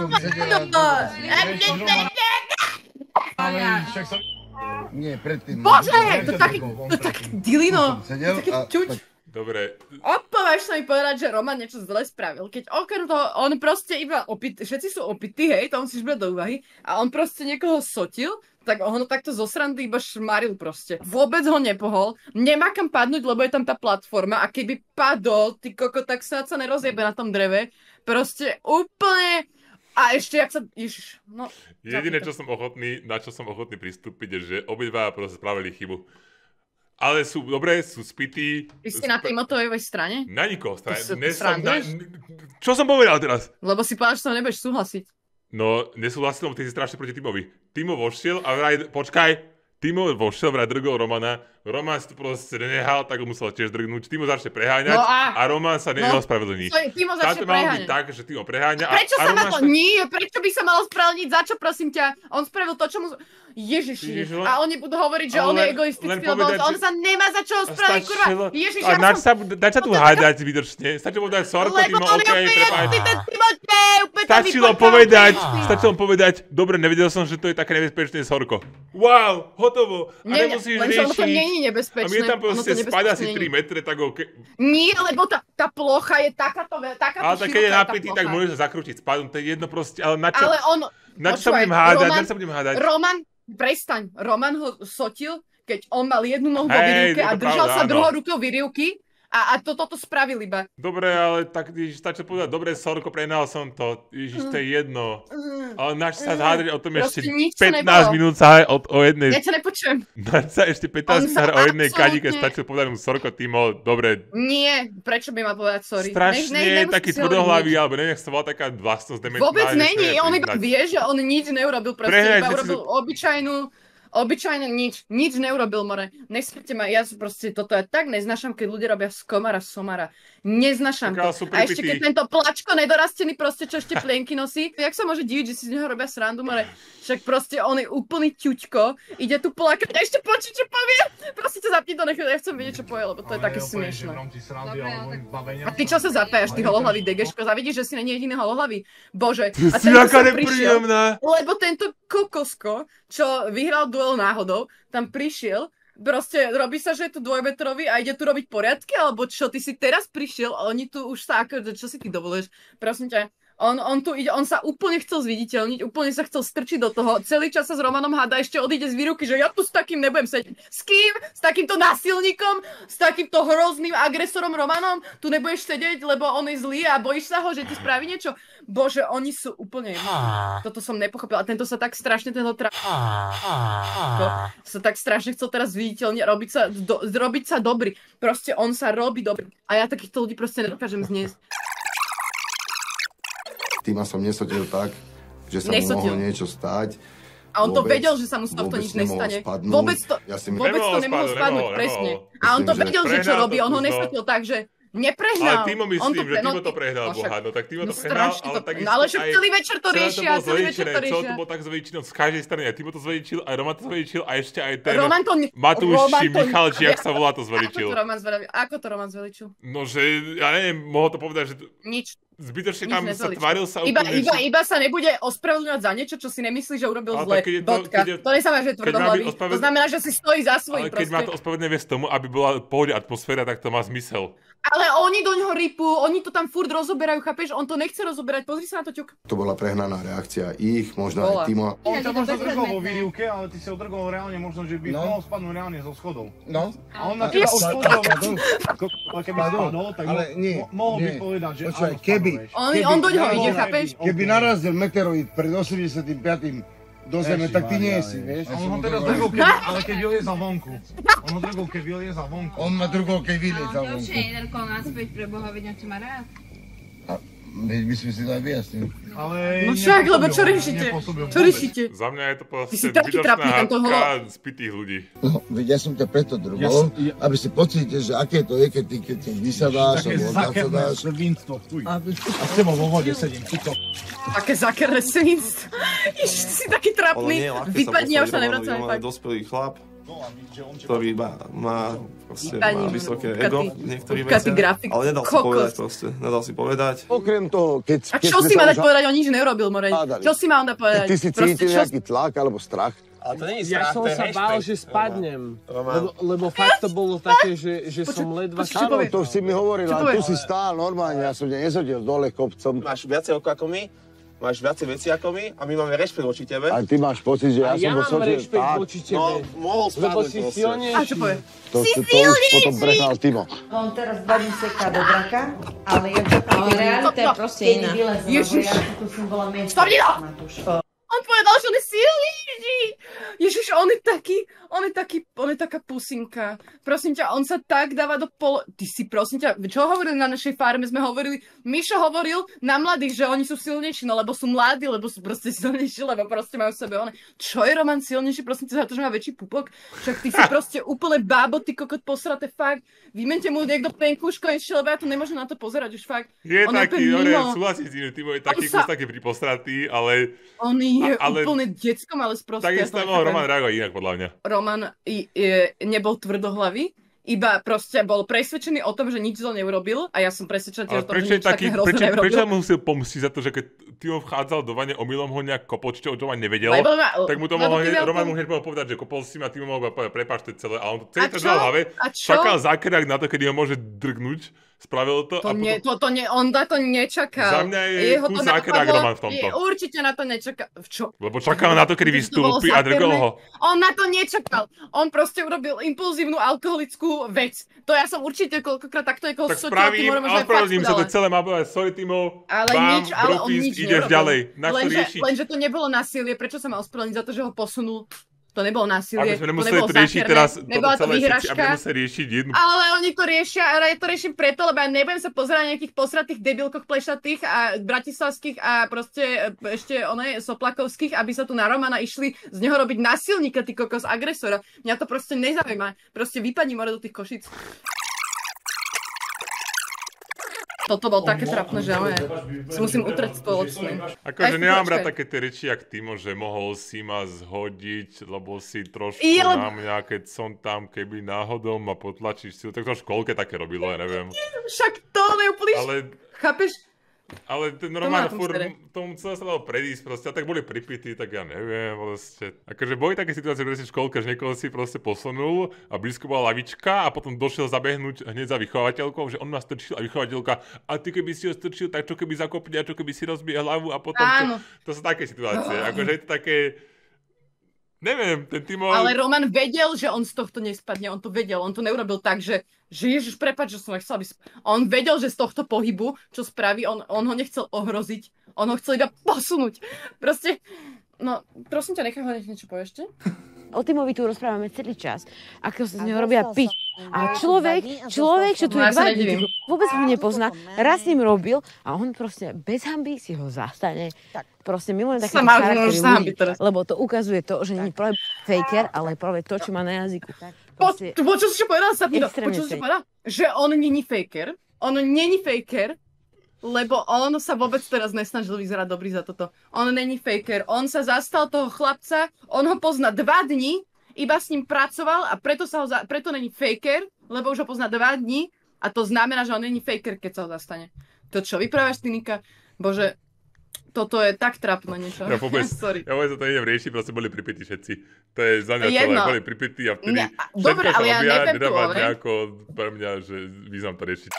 Nie, predtým. Bože, to taký dilino. Taký čuč. Dobre. Odpovieš sa mi povedať, že Roman niečo zle spravil, keď okrem toho, on proste iba všetci sú opití, hej, to musíš brať do úvahy, a on proste niekoho sotil, tak on ho takto zo srandy iba šmaril proste. Vôbec ho nepohol, nemá kam padnúť, lebo je tam tá platforma a keby padol, ty koko, tak sa nerozjebe na tom dreve. Proste úplne... A ešte, jak sa... Ježiš, no... Jediné, na čo som ochotný pristúpiť, je, že obidva proste spravili chybu. Ale sú dobré, sú spití. Ty si na Timotovej strane? Na nikoho strane. Čo som povedal teraz? Lebo si povedal, že sa nebudeš súhlasiť. No, nesúhlasil, lebo ty si strašne proti Timovi. Timo vošiel a vraj, Timo vošiel, vraj drgol Romana. Roman si to proste nenehal, tak ho musel tiež drgnúť. Timo začne preháňať a Roman sa neospravedlní. Timo začne preháňať. Táto malo byť tak, že Timo preháňa. Prečo sa na to? Nie, prečo by sa malo spravedlniť? Za čo, prosím ťa? On spravil to, čo mu... Ježiši. A oni budú hovoriť, že on je egoistický, lebo on sa nemá za čo ospravedliť, kurva. Ježiš, ja som... Dať sa tu hádať zbytočne. Stačilo mu dať sorko, Timo, okej, prepáč. Stačilo povedať, dobre, nevedel som, že to je také nebezpečné sorko. Wow, hotovo. A nemusíš riešiť. To nie je nebezpečné. A mne tam proste spadá si 3 metre, tak Nie, lebo tá plocha je takáto široká. Ale tak keď je napitý, tak môže sa zakrútiť spadom, to je jedno proste, ale na čo? Ale on... Na čo sa budem hádať? Roman, prestaň. Roman ho sotil, keď on mal jednu nohu vo výrivke a držal sa druhou rukou výrivky a toto spravil iba. Dobre, ale tak stačí povedať, dobre, sorko, prehnal som to. Ježiš, to je jedno. Ale nač sa hádať o tom ešte 15 minút sa o jednej... Ja ťa nepočujem. Nač sa ešte 15 minút o jednej kadíke stačil povedať mu sorko, Timo, dobre. Nie, prečo by mal povedať sorry? Strašne taký tvrdohlavý, alebo neviem, sa volá taká vlastnosť dementná. Vôbec není, on iba vie, že on nič neurobil, proste iba urobil obyčajne nič neurobil, more. Nesmite ma, ja proste toto ja tak neznášam, keď ľudia robia z komara somara. Neznášam to. A ešte keď tento plačko nedorastený proste, čo ešte plienky nosí, jak sa môže diviť, že si z neho robia srandu, more. Však proste on je úplný ťuťko, ide tu plakať a ešte počuť, čo povie. Proste ťa zapni to, ja chcem vedieť, čo povie, lebo to je také smiešné. A ty čo sa zapájaš, ty holohlavý degeško? Zavidíš, že si není jediný holohlavý? Bože. A si aká nepríjemná. Lebo tento kokosko, čo vyhral duel náhodou, tam prišiel, proste robí sa, že je tu dvojmetrový a ide tu robiť poriadky, alebo čo, ty si teraz prišiel a oni tu už sa ako, čo si ty dovoluješ, prosím ťa. On tu ide, on sa úplne chcel zviditeľniť, úplne sa chcel strčiť do toho, celý čas sa s Romanom háda, ešte odíde z výruky, že ja tu s takým nebudem sedieť. S kým? S takýmto násilníkom? S takýmto hrozným agresorom Romanom? Tu nebudeš sedieť, lebo on je zlý a bojíš sa ho, že ti spraví niečo? Bože, oni sú úplne... Toto som nepochopila. Tento sa tak strašne, sa tak strašne chcel teraz zviditeľniť, robiť sa dobrý. Proste on sa robí dobrý. A ja takýchto ľudí proste nedokážem zniesť. Týma som nesotil tak, že sa mu mohlo niečo stať. A on to vedel, že sa mu z tohto nič nestane. Vôbec to nemohlo spadnúť, presne. A on to vedel, že čo robí, on ho nesotil tak, že neprehnal. Ale Timo myslím, že Timo to prehnal, boha, no tak Timo to prehnal, ale takisto ale však celý večer to riešia, Celé to bolo tak zveličilo z každej strany, aj Timo to zveličil, aj Roman to zveličil, a ešte aj ten Matúš či Michal, či jak sa volá, to zveličil. Ako to Roman zveličil? No, že, ja neviem, mohol to povedať, že... Nič. Zbytočne tam sa tváril sa úplne... Iba sa nebude ospravedlňovať za niečo, čo si nemyslí, že urobil zle. Bodka. To neznamená, že je tvrdohlavý. To znamená, že si stojí za svojím proste. Ale keď má to ospravedlňovať viesť tomu, aby bola pohode atmosféra, tak to má zmysel. Ale oni do ňoho ripú, oni to tam furt rozoberajú, chápeš? On to nechce rozoberať, pozri sa na to, ťuk. To bola prehnaná reakcia ich, možno aj Timo. On ťa možno drgol vo výrivke, ale ty si ho drgol reálne, možno, že by mohol spadnúť reálne zo schodov. No. A on na teba už schodol, ale keby spadol, tak mohol by povedať, že áno, spadneš. On do ňoho ide, chápeš? Keby narazil meteoroid pred 85. do zeme, tak ty nie si, vieš? On ho teraz drgol, ale keď vylieza vonku. On ho drgol, keď vylieza vonku. On ma drgol, keď vylieza vonku. Ďalšie drgol naspäť pre Boha, vedňa, čo má rád. My sme si to aj vyjasnili. No však, lebo čo riešite? Čo riešite? Za mňa je to proste zbytočná hádka zbytých ľudí. No, veď ja som ťa preto drobol, aby si pocítil, že aké to je, keď ty vysadáš, alebo zasadáš. A s tebou vo vode sedím, tuto. Také zakerné svinstvo. Ježiš, ty si taký trapný. Vypadni, ja už sa nevracam. Ale dospelý chlap, ktorý má vysoké ego v niektorých veciach, ale nedal si povedať proste, nedal si povedať. Okrem toho, keď... A čo si má dať povedať, on nič neurobil, Moreň. Čo si má on dať povedať? Ty si cítil nejaký tlak alebo strach? Ale to nie je strach, to je rešpekt. Ja som sa bál, že spadnem, lebo fakt to bolo také, že som ledva... Áno, to si mi hovoril, ale tu si stál normálne, ja som ťa nezhodil dole kopcom. Máš viacej oko ako my? Máš viacej veci ako my a my máme rešpekt voči tebe. A ty máš pocit, že ja som mám rešpekt voči tebe. No, mohol spadnúť proste. A čo povie? To už potom prehral Timo. On teraz 2 dní seká do draka, ale realita je proste iná. Ježiš! On povedal, že on je silný. Ježiš, on je taká pusinka. Prosím ťa, on sa tak dáva do Ty si, prosím ťa, čo hovorili na našej farme? Sme hovorili, Mišo hovoril na mladých, že oni sú silnejší, no lebo sú mladí, lebo sú proste silnejší, lebo proste majú v sebe one. Čo je Roman silnejší, prosím ťa, za to, že má väčší pupok? Však ty si proste úplne bábo, ty kokot posraté, fakt. Vymente mu niekto penkúško ešte, lebo ja tu nemôžem na to pozerať už fakt. Je taký, súhlasím s tým, Timo je taký kus taký pripostratý, ale... On je úplne deckom, ale sprosté. Takisto mohol Roman reagovať inak, podľa mňa. Roman nebol tvrdohlavý, iba proste bol presvedčený o tom, že nič zlo neurobil a ja som presvedčený o tom, že nič také hrozné neurobil. Prečo mu musel pomstiť za to, že keď Timo vchádzal do vane, omylom ho nejak kopol, čo o tom ani nevedel, tak mu to mohol Roman mu hneď povedať, že kopol si ma, Timo mohol povedať, prepáč, to je celé, a on to celý to dal v hlave, čakal zákerák na to, kedy ho môže drgnúť. Spravil to a potom... On na to nečakal. Za mňa je kus zákerák Roman v tomto. Určite na to nečakal. Čo? Lebo čakal na to, kedy vystúpi a drgol ho. On na to nečakal. On proste urobil impulzívnu alkoholickú vec. To ja som určite koľkokrát takto niekoho sotil. Tak spravím a ospravedlním sa to celé, má povedať, sorry Timo, ale on nič ideš ďalej. Lenže to nebolo násilie. Prečo sa ma ospravedlniť za to, že ho posunul? To nebolo násilie, to nebolo zákerné, nebola to vyhražka. Jednu... Ale oni to riešia, a ja to riešim preto, lebo ja nebudem sa pozerať na nejakých posratých debilkoch plešatých a bratislavských a proste ešte soplakovských, aby sa tu na Romana išli z neho robiť násilníka, ty kokos, agresora. Mňa to proste nezaujíma. Proste vypadni more do tých Košíc. Toto bol také trapné, že ale si musím utrieť spoločne. Akože nemám rád také tie reči, jak Timo, že mohol si ma zhodiť, lebo si trošku na mňa, keď som tam, keby náhodou ma potlačíš si, tak to v školke také robilo, ja neviem. Však to neúplíš, chápeš? Ale ten Roman furt tomu celé sa dalo predísť proste, a tak boli pripití, tak ja neviem, proste. Akože boli také situácie, že si v školke, že niekoho si proste posunul a blízko bola lavička a potom došiel zabehnúť hneď za vychovateľkou, že on ma strčil a vychovateľka, a ty keby si ho strčil, tak čo keby zakopne a čo keby si rozbije hlavu a potom to sú také situácie, akože je to také... Neviem, ten Timo... Ale Roman vedel, že on z tohto nespadne, on to vedel, on to neurobil tak, že Ježiš, prepáč, že som chcel, aby... On vedel, že z tohto pohybu, čo spraví, on ho nechcel ohroziť, on ho chcel iba posunúť. Proste, no, prosím ťa, nechaj ho niečo povieš ešte? O Timovi tu rozprávame celý čas, ako sa z neho robia pič. A človek, čo tu je 2 dní, vôbec ho nepozná, raz s ním robil a on proste bez hanby si ho zastane. Proste milujem také charaktery ľudí, lebo to ukazuje to, že nie je práve faker, ale práve to, čo má na jazyku. Čo si povedal, Sapino? Čo si povedal? Že on není faker, lebo on sa vôbec teraz nesnažil vyzerať dobrý za toto. On není faker, on sa zastal toho chlapca, on ho pozná 2 dní, iba s ním pracoval a preto není faker, lebo už ho pozná 2 dní a to znamená, že on není faker, keď sa ho zastane. To čo vyprávaš, ty, Nika? Bože, toto je tak trapné niečo. Ja vôbec to idem riešiť, proste boli pripití všetci. To je za mňa celé, boli pripití a vtedy dobre, ale ja neviem tu hovoriť. Nejako pre mňa, že význam to riešiť.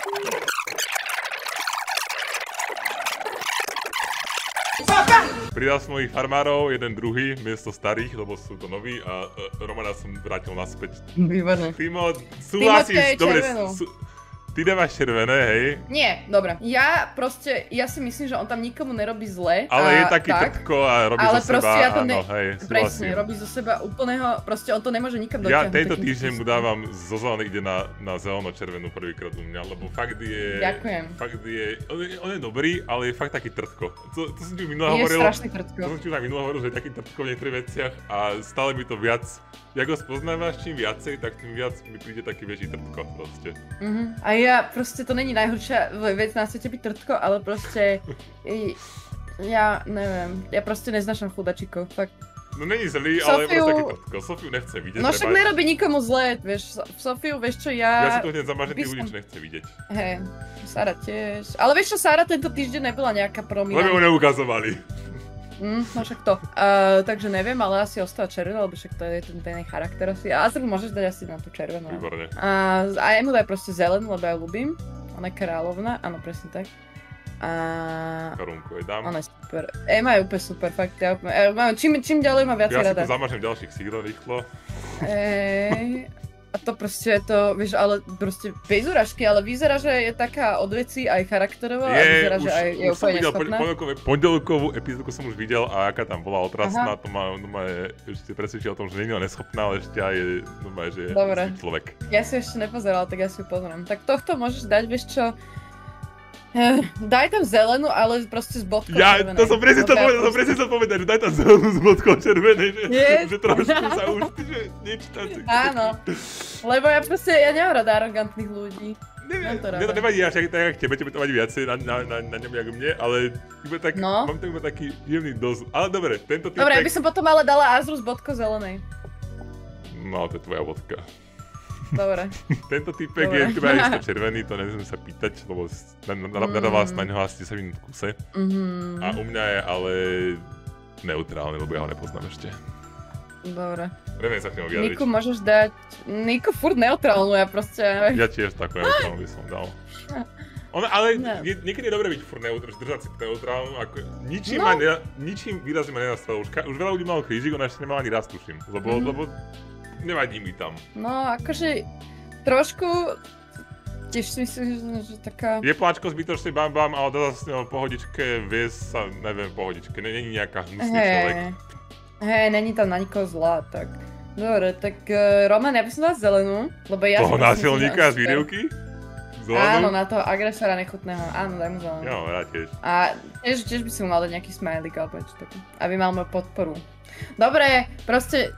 Pridal som mojich farmárov, jeden druhý, miesto starých, lebo sú to noví a Romana som vrátil naspäť. Výborné. Timo, súhlasíš, dobre, Ty nemáš červené, hej? Nie, dobre. Ja si myslím, že on tam nikomu nerobí zle. Ale je taký trpko a robí zo seba, áno, hej, presne, robí zo seba úplného, proste on to nemôže nikam dotiahnuť. Ja tento týždeň mu dávam zo zelenej, ide na zeleno-červenú prvýkrát u mňa, lebo fakt je... Ďakujem. Fakt je... On je dobrý, ale je fakt taký trtko. To som ti minule hovoril... Je strašný trtko. To som ti minule hovoril, že je taký trtko v niektorých veciach a stále mi to viac... Jak ho spoznávaš čím viacej, tak tým viac mi príde taký väčší trtko proste. A ja proste, to není najhoršia vec na svete byť trtko, ale proste... Ja neviem, ja proste neznášam chudačikov, fakt. No není zlý, ale je proste taký trtko. Sofiu nechce vidieť. No však nerobí nikomu zle, vieš, Sofiu, vieš čo, ja si to hneď zamážem, tých ľudí, čo nechce vidieť. Hej, Sára tiež. Ale vieš čo, Sára tento týždeň nebola nejaká prominentná. Lebo ho neukazovali. No však to. Takže neviem, ale asi ostala červená, lebo však to je ten charakter asi. A asi môžeš dať asi na tú červenú. Výborne. A jemu daj proste zelenú, lebo ja ľúbim. Ona je kráľovna, áno, presne tak. Korunku jej dám. Ona je super. Ema je úplne super, fakt. Čím ďalej má viacej rada. Ja si tu zamažem ďalších sídel rýchlo. A to proste je to, vieš, ale proste bez urážky, ale vyzerá, že je taká od veci aj charakterová a vyzerá, že aj je úplne neschopná. Pondelkovú epizódku som už videl a aká tam bola otrasná, to ma ešte presvedčil o tom, že nie je neschopná, ale ešte aj je, že je človek. Ja si ešte nepozerala, tak ja si ju pozriem. Tak tohto môžeš dať, vieš čo, daj tam zelenú, ale proste s bodkou červenej. To som presne chcel povedať, že daj tam zelenú s bodkou červenej, že trošku sa už, že nečítací. Áno, lebo ja nemám rada arogantných ľudí. Mne to nevadí až tak, jak tebe to vadí viacej na ňom, jak mne, ale mám to iba taký jemný dosť. Ale dobre, tento typ... Dobre, ja by som potom ale dala Azru s bodkou zelenej. No, to je tvoja bodka. Dobre. Tento typek je tu isto červený, to neviem sa pýtať, lebo nadal vás na ňoho asi 10 minút v kuse. A u mňa je ale neutrálny, lebo ja ho nepoznám ešte. Dobre. Neviem sa k nemu vyjadriť. Niku môžeš dať... Niku furt neutrálnu, ja proste... Ja tiež takú neutrálnu by som dal. Ale niekedy je dobré byť furt neutrálnu, držať si neutrálnu, ako ničím výrazne ma nenastavil. Už veľa ľudí malo krížik, ona ešte nemala ani raz, tuším, lebo nevadí mi tam. No, akože trošku tiež si myslím, že taká... Je pláčko zbytočný bam, ale dá sa s ňou pohodičke viesť sa, neviem, pohodičke, není nejaká hnusný človek. Hej, není tam na nikoho zlá, tak... Dobre, tak Roman, ja by som dala zelenú, lebo ja... Toho násilníka z výrivky? Áno, na toho agresora nechutného, áno, daj mu zelenú. Jo, ja tiež. A tiež by som mal dať nejaký smajlik alebo niečo také, aby mal moju podporu. Dobre, proste...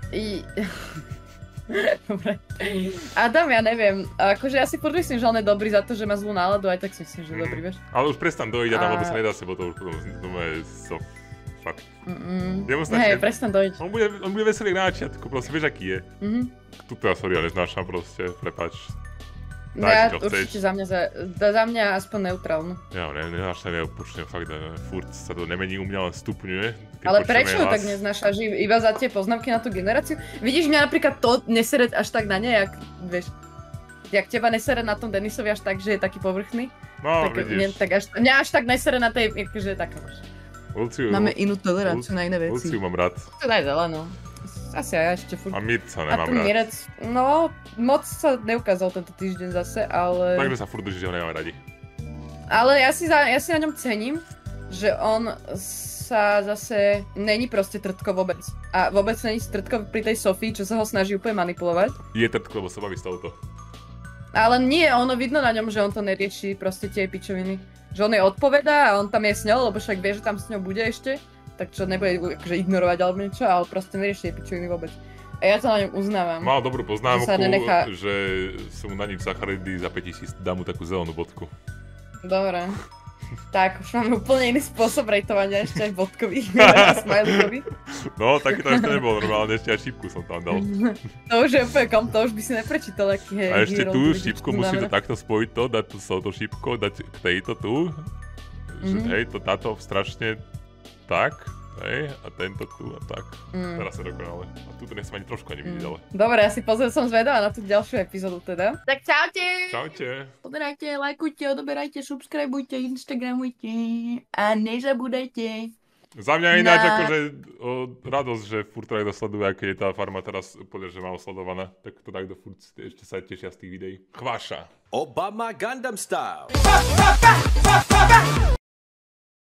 Dobre. Adam, ja neviem, akože ja si furt myslím, že on je dobrý za to, že má zlú náladu, aj tak si myslím, že je dobrý, vieš. Ale už prestan dojít, Adam, lebo sa nedá sa, bo to už potom znamená fakt. Hej, prestan dojít. On bude veselý na začiatku, proste vieš, aký je. Tuto ja sorry, ja neznášam proste, prepáč. No ja určite za mňa aspoň neutrálnu. Ja neznášam, ja počujem fakt, furt sa to nemení u mňa, len stupňuje. Ale prečo tak neznášaš? Iba za tie poznámky na tú generáciu? Vidíš, mňa napríklad to nesere až tak na ne, jak, vieš, jak teba nesere na tom Denisovi až tak, že je taký povrchný. No, tak, vidíš. Mňa až tak nesere na tej, že je taká, Luciu, máme inú toleráciu na iné veci. Luciu mám rád. To daj zelenú. Asi aj ja ešte furt. A Mirca nemám rád. A ten Mirec, no, moc sa neukázal tento týždeň zase, ale... Takže sa furt drží, že ho nemám radi. Ale ja si na ňom cením, že on sa zase není proste trtko vôbec. A vôbec není trtko pri tej Sofii, čo sa ho snaží úplne manipulovať. Je trtko, lebo sa baví z touto. Ale nie, ono vidno na ňom, že on to nerieši, proste tie pičoviny. Že on jej odpovedá a on tam je s ňou, lebo však vie, že tam s ňou bude ešte. Tak čo nebude akože ignorovať alebo niečo, ale proste nerieši tie pičoviny vôbec. A ja to na ňom uznávam. Mal dobrú poznámku, že som mu na nič zacharidy za 5000 dám mu takú zelenú bodku. Dobre. Tak, už máme úplne iný spôsob rejtovania, ešte aj bodkových a smajlikových. No, taký to ešte nebol normálne, ešte aj šípku som tam dal. To už je úplne kom, to už by si neprečítal, aký je. A ešte tú šípku musím to takto spojiť dať to s touto šípkou, dať k tejto tu. Hej, to táto strašne tak. Hej, a tento tu a tak. Teraz sa dokonale. A tu nechcem ani trošku ani vidieť, ale... Dobre, ja si som zvedavá na tú ďalšiu epizódu teda. Tak čaute! Čaute! Poberajte, lajkujte, odoberajte, subscribeujte, instagramujte a nezabúdajte Za mňa ináč akože radosť, že furt to sleduje, aké je tá farma teraz úplne, že má osledovaná. Tak to takto furt ešte sa tešia z tých videí. Chváša. Obama Gundam Style.